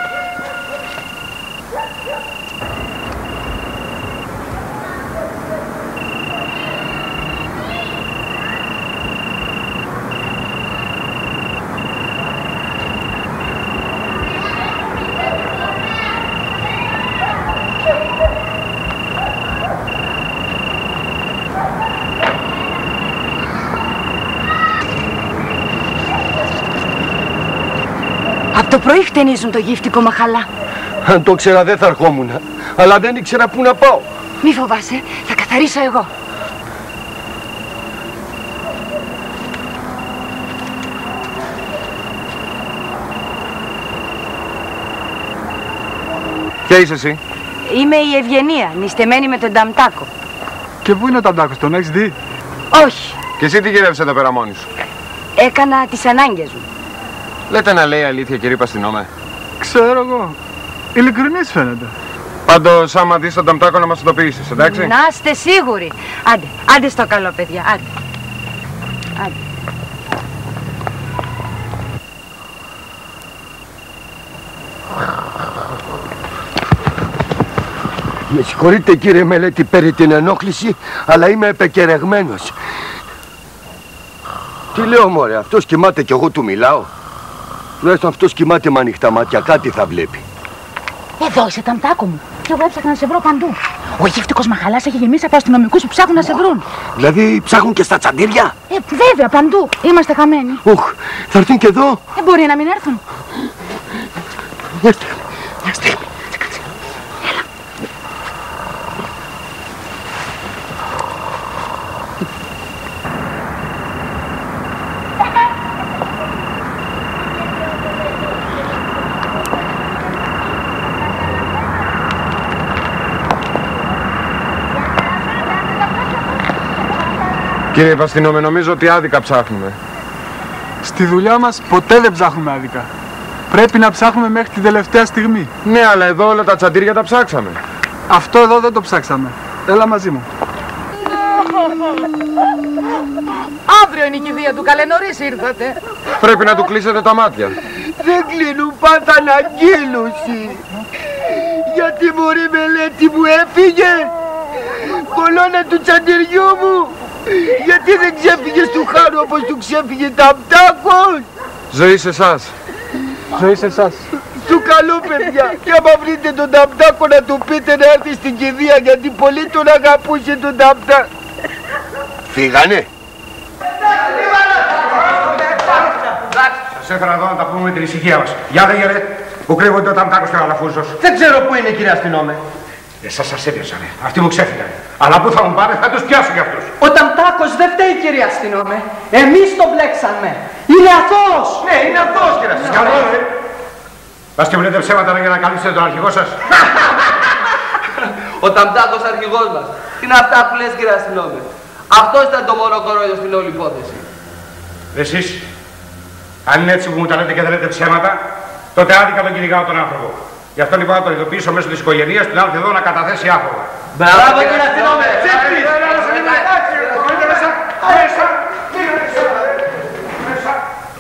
Από το πρωί χτενίζουν το γύφτικο μαχαλά. Αν το ξέρα δεν θα ερχόμουν, αλλά δεν ήξερα πού να πάω. Μη φοβάσαι, θα καθαρίσω εγώ. Ποια είσαι εσύ? Είμαι η Ευγενία, νηστεμένη με τον Ταμτάκο. Και πού είναι ο Ταμτάκος, τον έχεις δει? Όχι. Και εσύ τι γυρεύεις εδώ πέρα μόνη σου? Έκανα τις ανάγκες μου. Λέτε να λέει αλήθεια, κύριε Παστινόμε. Ξέρω εγώ. Ειλικρινής φαίνεται. Πάντως, άμα δεις τον Ταμτάκο να μας ειδοποιήσεις, εντάξει? Να είστε σίγουροι. Άντε, άντε στο καλό, παιδιά, άντε. Άντε. Με συγχωρείτε κύριε Μελέτη περί την ενόχληση, αλλά είμαι επεκερεγμένος. Τι λέω μωρέ, αυτός κοιμάται κι εγώ του μιλάω. Τουλάχιστον αυτός κοιμάται με ανοιχτά μάτια, κάτι θα βλέπει. Εδώ είσαι, Ταμτάκο μου. Και εγώ έψαχνα να σε βρω παντού. Ο γύφτικος μαχαλάς έχει γεμίσει από αστυνομικούς που ψάχνουν να σε βρουν. Δηλαδή ψάχνουν και στα τσαντήρια? Ε, βέβαια, παντού. Είμαστε χαμένοι. Ουχ, θα έρθουν και εδώ. Δεν μπορεί να μην έρθουν. Έρθε. Μια στιγμή. Κύριε Παστινόμε, νομίζω ότι άδικα ψάχνουμε. Στη δουλειά μας ποτέ δεν ψάχνουμε άδικα. Πρέπει να ψάχνουμε μέχρι την τελευταία στιγμή. Ναι, αλλά εδώ όλα τα τσαντήρια τα ψάξαμε. Αυτό εδώ δεν το ψάξαμε. Έλα μαζί μου. Αύριο είναι η κηδεία του, καλέ νωρίς ήρθατε. Πρέπει να του κλείσετε τα μάτια. Δεν κλείνουν πάντα αναγγείλωση. Γιατί μωρή Μελέτη μου έφυγε. Κολόνα του τσαντιριού μου. Γιατί δεν ξέφυγες του Χάρου όπως του ξέφυγε Ταμτάκος. Ζωή σε εσάς. Ζωή σε εσάς. Του καλό παιδιά. Και άμα βρείτε τον Ταμτάκο να του πείτε να έρθει στην κηδεία, γιατί πολύ τον αγαπούσε τον Ταμτά. Φύγανε. Σας έφερα εδώ να τα πούμε με την ησυχία μας. Για δε γερέ, που κρύβονται ο Ταμτάκος και ο Αλαφούζος. Δεν ξέρω πού είναι κύριε αστυνόμε. Εσάς σας έπιασανε. Αυτοί μου ξέφυγαν. Αλλά πού θα μου πάρε, θα τους πιάσω κι αυτούς. Ο Ταμτάκος δεν φταίει κύριε αστυνόμε. Εμείς τον μπλέξαμε. Είναι αθώος. Ναι, είναι αθώος κύριε αστυνόμε. Πας και μου λέτε ψέματα για να καλύψετε τον αρχηγό σας. Ο Ταμτάκος αρχηγός μας. Τι είναι αυτά που λες κύριε αστυνόμε. Αυτός ήταν το μόνο κορόιδο στην όλη υπόθεση. Εσείς, αν είναι έτσι που μου τα λέτε και δεν λέτε ψέματα, τότε άδικα τον κυνηγάω τον άνθρωπο. Γι' αυτό λοιπόν να τον ειδοποιήσω μέσω της οικογένειας του να έρθει εδώ να καταθέσει άφοβα. Μπράβο κύριε αστυνόμε! Μέσα! Μέσα!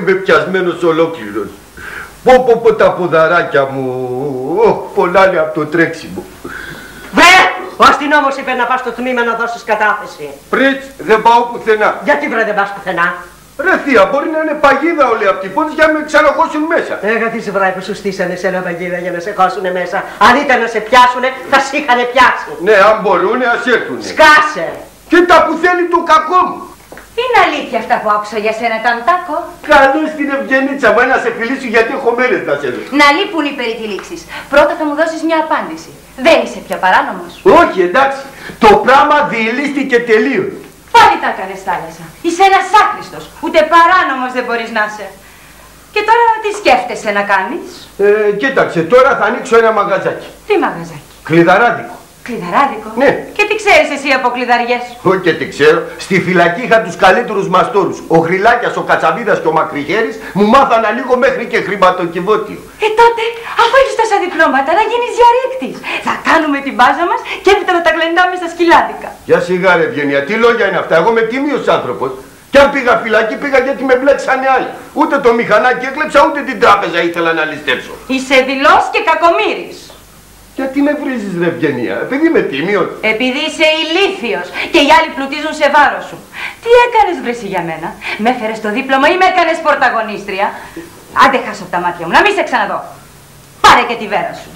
είμαι πιασμένος ολόκληρος. Πω πω πω τα ποδαράκια μου, oh, πολλάνε από το τρέξιμο. Βρε! Ο αστυνόμος είπε να πας στο τμήμα να δώσεις κατάθεση. Πριτς, δεν πάω πουθενά. Γιατί βρε δεν πας πουθενά? Ρε θεία, μπορεί να είναι παγίδα όλοι αυτοί οι πόντες για να με ξαναχώσουν μέσα. Έγα τι βρε που σου στήσανε σε ένα παγίδα για να σε χώσουνε μέσα. Αν ήταν να σε πιάσουνε, θα σ' είχανε πιάσει. Ναι, αν μπορούνε, ας έρθουνε. Σκάσε! Κοίτα που θέλει το κακό μου. Είναι αλήθεια αυτά που άκουσα για σένα, Ταμτάκο? Καλώς την Ευγενίτσα μου, να σε φιλήσω γιατί έχω μέρες να σε δω. Να λείπουν οι περιτυλίξεις. Πρώτα θα μου δώσεις μια απάντηση. Δεν είσαι πια παράνομος? Όχι, εντάξει. Το πράγμα διελίστηκε τελείως. Πάλι τα έκανες θάλασσα. Είσαι ένας άχρηστος. Ούτε παράνομος δεν μπορείς να είσαι. Και τώρα τι σκέφτεσαι να κάνεις? Ε, κοίταξε, τώρα θα ανοίξω ένα μαγαζάκι. Τι μαγαζάκι? Κλειδαράδικο. Κλειδαράδικο? Ναι. Και τι ξέρεις εσύ από κλειδαριές? Όχι και τι ξέρω. Στη φυλακή είχα τους καλύτερους μαστόρους. Ο Γρυλάκιας, ο Κατσαβίδας και ο Μακριχέρης μου μάθανα λίγο μέχρι και χρηματοκιβώτιο. Ε, τότε, αφού έχεις τόσα διπλώματα, να γίνεις διαρρήκτης. Θα κάνουμε την μπάζα μας και έπειτα να τα γλεντάμε στα σκυλάδικα. Για σιγά ρε Ευγενία, τι λόγια είναι αυτά? Εγώ είμαι τίμιος άνθρωπος. Και αν πήγα φυλακή, πήγα γιατί με μπλέξανε άλλοι. Ούτε το μηχανάκι έκλεψα, ούτε την τράπεζα ήθελα να ληστέψω. Είσαι δειλός και κακομοίρης. Γιατί με βρίζεις ρε Ευγενία? Επειδή είμαι τίμιος? Επειδή είσαι ηλίθιος και οι άλλοι πλουτίζουν σε βάρος σου. Τι έκανες βρεσί για μένα? Με έφερες το δίπλωμα ή με έκανες πρωταγωνίστρια? Άντε χάσω από τα μάτια μου, να μην σε ξαναδώ. Πάρε και τη βέρα σου.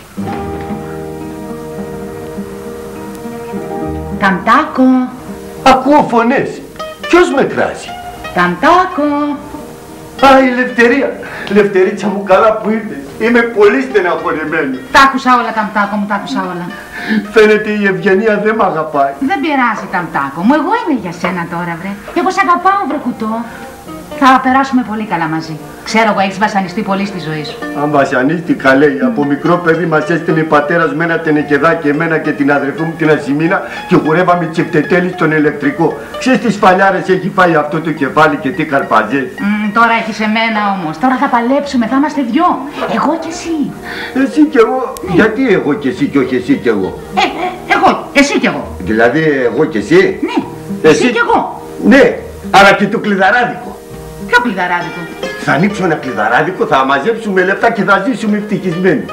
Ταμτάκο. Ακούω φωνές. Ποιος με κράζει? Ταμτάκο. Α, η Λευτερία. Λευτερίτσα μου, καλά που ήρθες. Είμαι πολύ στεναχωρημένη. Τα άκουσα όλα, Ταμτάκο μου, τα άκουσα όλα. Φαίνεται η Ευγενία δεν μ' αγαπάει. Δεν πειράζει, Ταμτάκο μου, εγώ είμαι για σένα τώρα, βρε. Εγώ σ' αγαπάω, βρε κουτό. Θα περάσουμε πολύ καλά μαζί. Ξέρω εγώ, έχεις βασανιστεί πολύ στη ζωή σου. Αν βασανίστηκα, λέει, από μικρό παιδί μας έστειλε πατέρας με ένα τενεκεδάκι εμένα και την αδερφή μου την Ασημίνα και χορεύαμε τσιπτετέλι στον ηλεκτρικό. Ξέρεις τι σφαλιάρες έχει φάει αυτό το κεφάλι και τι καρπαζές. Mm, τώρα έχεις εμένα όμως. Τώρα θα παλέψουμε, θα είμαστε δυο. Εγώ και εσύ. Εσύ κι εγώ. Mm. Γιατί εγώ και εσύ και όχι εσύ κι εγώ? Ε, ε, εγώ, εσύ κι εγώ. Δηλαδή εγώ και εσύ? Ναι, εσύ, εσύ κι εγώ. Ναι, άρα και το κλειδαράδικο. Ποιο κλειδαράδικο? Θα ανοίξω ένα κλειδαράδικο, θα μαζέψουμε λεφτά και θα ζήσουμε ευτυχισμένοι.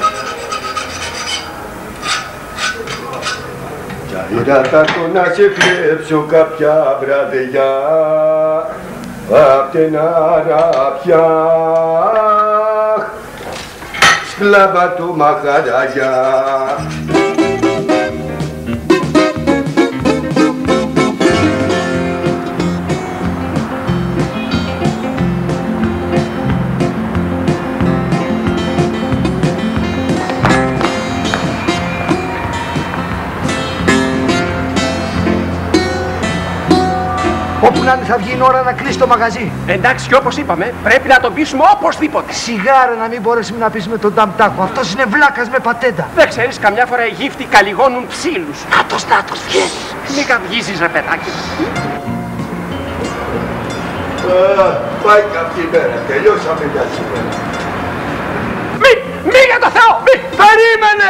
Κι αηρατάκο να σε κλέψω κάποια βραδιά απ' την αραπιά σκλάβα του μαχαραγιά. Όπου να είναι θα βγει η ώρα να κλείσει το μαγαζί. Εντάξει, και όπως είπαμε, πρέπει να τον πείσουμε οπωσδήποτε. Σιγάρα να μην μπορέσουμε να πείσουμε τον Ταμτάκο. Αυτός είναι βλάκας με πατέντα. Δεν ξέρεις, καμιά φορά οι γύφτοι καλυγώνουν ψήλους. Νάτος, νάτος, βγες. Μη καυγίζεις, ρε παιδάκι. Α, πάει κάποια μέρα, τελειώσαμε για σήμερα. Μη, μη για το Θεό, μη. Περίμενε!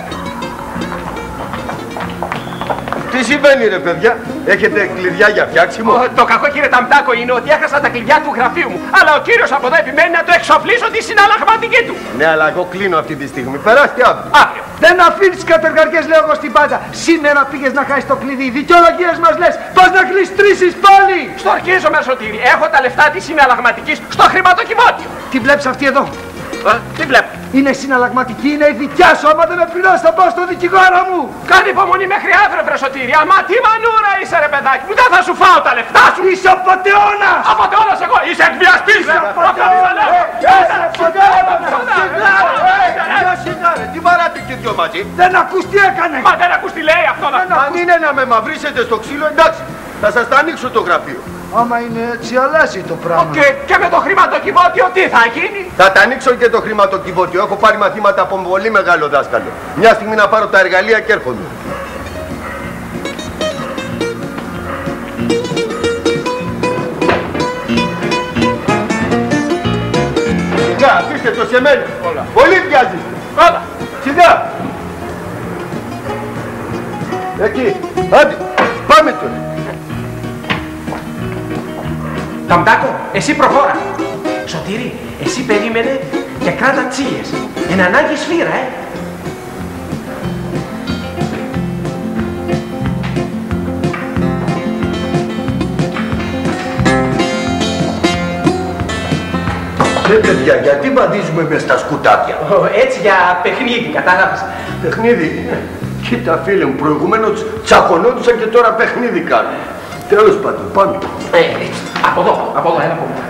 Τι συμβαίνει ρε παιδιά, έχετε κλειδιά για φτιάξιμο? Ο, το κακό κύριε Ταμτάκο είναι ότι έχασα τα κλειδιά του γραφείου μου. Αλλά ο κύριος από εδώ επιμένει να το εξοπλίσω τη συναλλαγματική του. Ναι, αλλά εγώ κλείνω αυτή τη στιγμή. Περάστε αύριο. Αύριο. Δεν αφήνεις κατεργαριές, λέω εγώ στην πάντα. Σήμερα πήγες να χάσεις το κλειδί. Δικαιολογίες μας λες. Πας να γλιστρήσεις πάλι. Στορκίζομαι, Σωτήρη. Έχω τα λεφτά της συναλλαγματικής στο χρηματοκιβώτιο. Τι βλέπεις αυτή εδώ? Α, τι βλέπω? Είναι συναλλαγματική, είναι η δικιά σου. Άμα δεν με πληρώσει, θα πάω στο δικηγόρο μου. Κάνε υπομονή μέχρι αύριο, βρε Σωτήρη. Αμα τι μανούρα είσαι, ρε παιδάκι μου. Δεν θα σου φάω τα λεφτά σου. Είσαι απατεώνας. Απατεώνας εγώ. Είσαι εκβιαστής. Είσαι απατεώνας. Είσαι απατεώνας. Τι παράτε και δυο μαζί? Δεν ακούς τι έκανε. Μα δεν ακούς τι λέει αυτό να Αν είναι να με μαυρίσετε στο ξύλο, εντάξει. Θα σας τα ανοίξω το γραφείο. Άμα είναι έτσι, αλλάζει το πράγμα. Και, και με το χρηματοκιβώτιο τι θα γίνει? Θα τα ανοίξω και το χρηματοκιβώτιο. Έχω πάρει μαθήματα από πολύ μεγάλο δάσκαλο. Μια στιγμή να πάρω τα εργαλεία και έρχονται. Σιγά, αφήστε το σε μένα. Όλα. Πολύ βιάζεστε. Όλα. Σιγά. Εκεί. Άντε. Πάμε τώρα. Ταμτάκο, εσύ προχώρα. Σωτήρη, εσύ περίμενε και κράτα τσίλιες. Εν ανάγκη σφύρα, ε. Ρε παιδιά, γιατί βαδίζουμε μες στα σκουτάκια? Έτσι για παιχνίδι, κατάλαβες. Παιχνίδι. Κοίτα φίλε μου, προηγουμένως τσακωνόντουσαν και τώρα παιχνίδι κάνουν. Τέλος πάντων, πάμε. Ε, έτσι. Από εδώ, από εδώ, ένα από εδώ.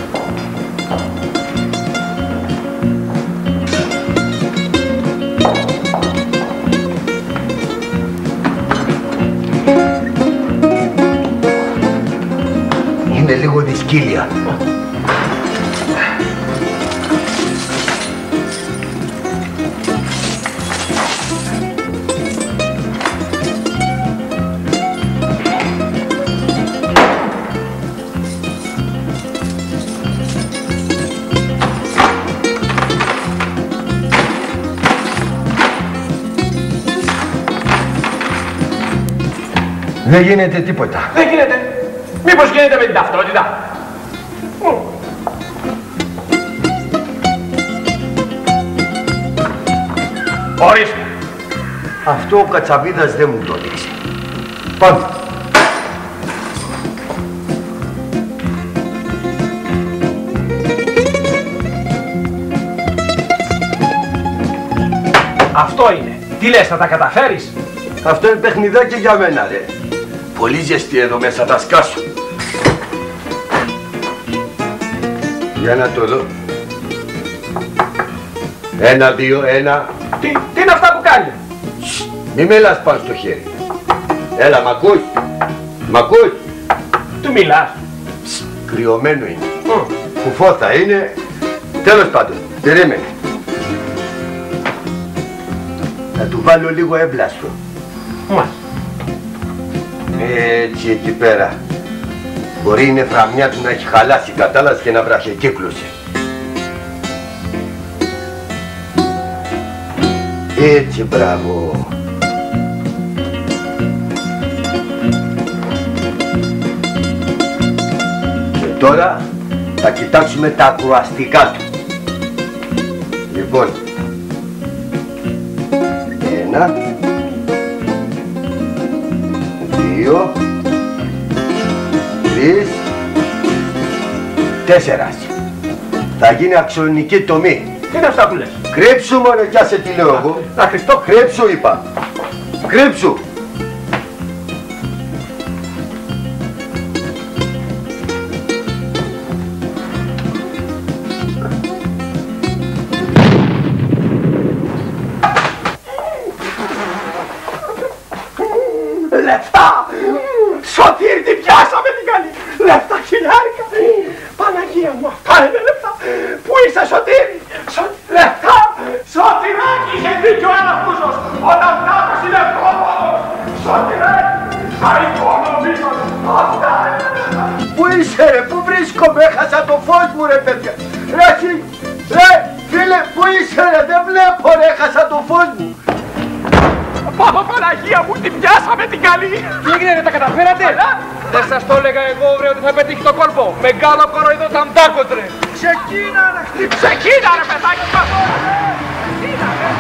Είναι λίγο δυσκύλια. Δεν γίνεται τίποτα. Δεν γίνεται. Μήπως γίνεται με την ταυτότητα. Ορίστε. Αυτό ο Κατσαβίδας δεν μου το έδειξε. Πάμε. Αυτό είναι. Τι λες, θα τα καταφέρεις? Αυτό είναι παιχνιδάκι για μένα, ρε. Πολύ ζεστή εδώ μέσα, θα σκάσω. Για να το δω. Ένα, δύο, ένα. Τι, τι είναι αυτά που κάνει? Μη μέλας πάνω στο χέρι. Έλα, μ' ακούς? Μ' ακούς? Του μιλάς. Κρυωμένο είναι. Mm. Φουφό θα είναι. Τέλος πάντων, περίμενε. Θα του βάλω λίγο έμπλαστο. Μάλιστα. Έτσι εκεί πέρα. Μπορεί η νεφραμιά του να έχει χαλάσει, κατάλαβες, και να βραχεκύκλωσε. Έτσι, μπράβο. Και τώρα θα κοιτάξουμε τα ακροαστικά του. Λοιπόν, ένα, δύο, τρεις, τέσσερα. Θα γίνει αξιονική τομή. Τι είναι αυτά που λες? Κρύψου μόνο, κι άσε τι λέω εγώ. Να Χριστό. Κρύψου είπα. Κρύψου. Λεφτά! Σωτήρη, την πιάσαμε την καλή! Λεφτά χιλιάρικα! Παναγία μου, αυτά είναι λεφτά! Πού είσαι, Σωτήρη? Σω... Λεφτά! Σωτηράκι, είχε δίκιο ένα κούσος! Όταν τάπος είναι κόμματος! Σωτηράκι! Θα οικονομήσω! Αυτά είναι λεφτά! Πού είσαι ρε, πού βρίσκομαι, έχασα το φως μου ρε παιδιά! Ρε εσύ, ρε φίλε, πού είσαι ρε, δεν βλέπω ρε, έχασα το φως μου! Πάπα Παναγία μου, την πιάσαμε την καλή! Τι έγινε, δεν τα καταφέρατε? Δεν σας το έλεγα εγώ, βρε, ότι θα πετύχει το κόλπο. Μεγάλο κοροϊδό ταμτάκο, τρε. Ξεκίνα, ρε, χτύπη. Ξεκίνα, ρε, παιδάκι, καθόλου. Ξεκίνα, ρε.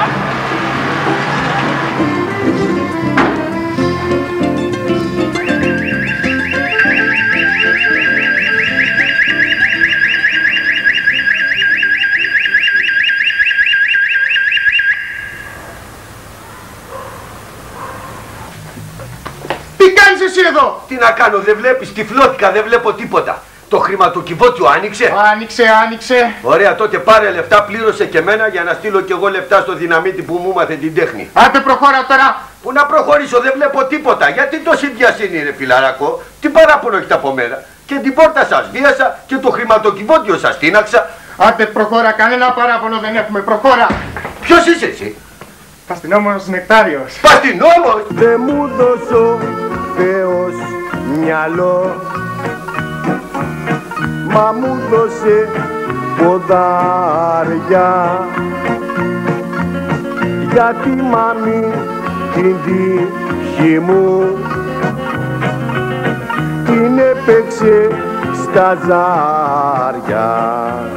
Τι κάνεις εσύ εδώ? Τι να κάνω, δεν βλέπεις, τυφλώθηκα, δεν βλέπω τίποτα. Το χρηματοκιβώτιο άνοιξε. Άνοιξε, άνοιξε. Ωραία, τότε πάρε λεφτά, πλήρωσε και μένα για να στείλω κι εγώ λεφτά στο δυναμίτη που μου μάθε την τέχνη. Άντε προχώρα τώρα. Πού να προχωρήσω, δεν βλέπω τίποτα. Γιατί τόση βιασύνη ρε φιλαράκο? Τι παράπονο έχετε από μένα? Και την πόρτα σας βίασα και το χρηματοκιβώτιο σας τίναξα. Άντε προχώρα, κανένα παράπονο δεν έχουμε, προχώρα. Ποιος είσαι εσύ? Παστινόμος Νεκτάριος. Παστινόμος! Δε μου δώσω Θεός μυαλό, μα μου δώσε ποδάρια, γιατί μάμη την τύχη μου την έπαιξε καζάρια.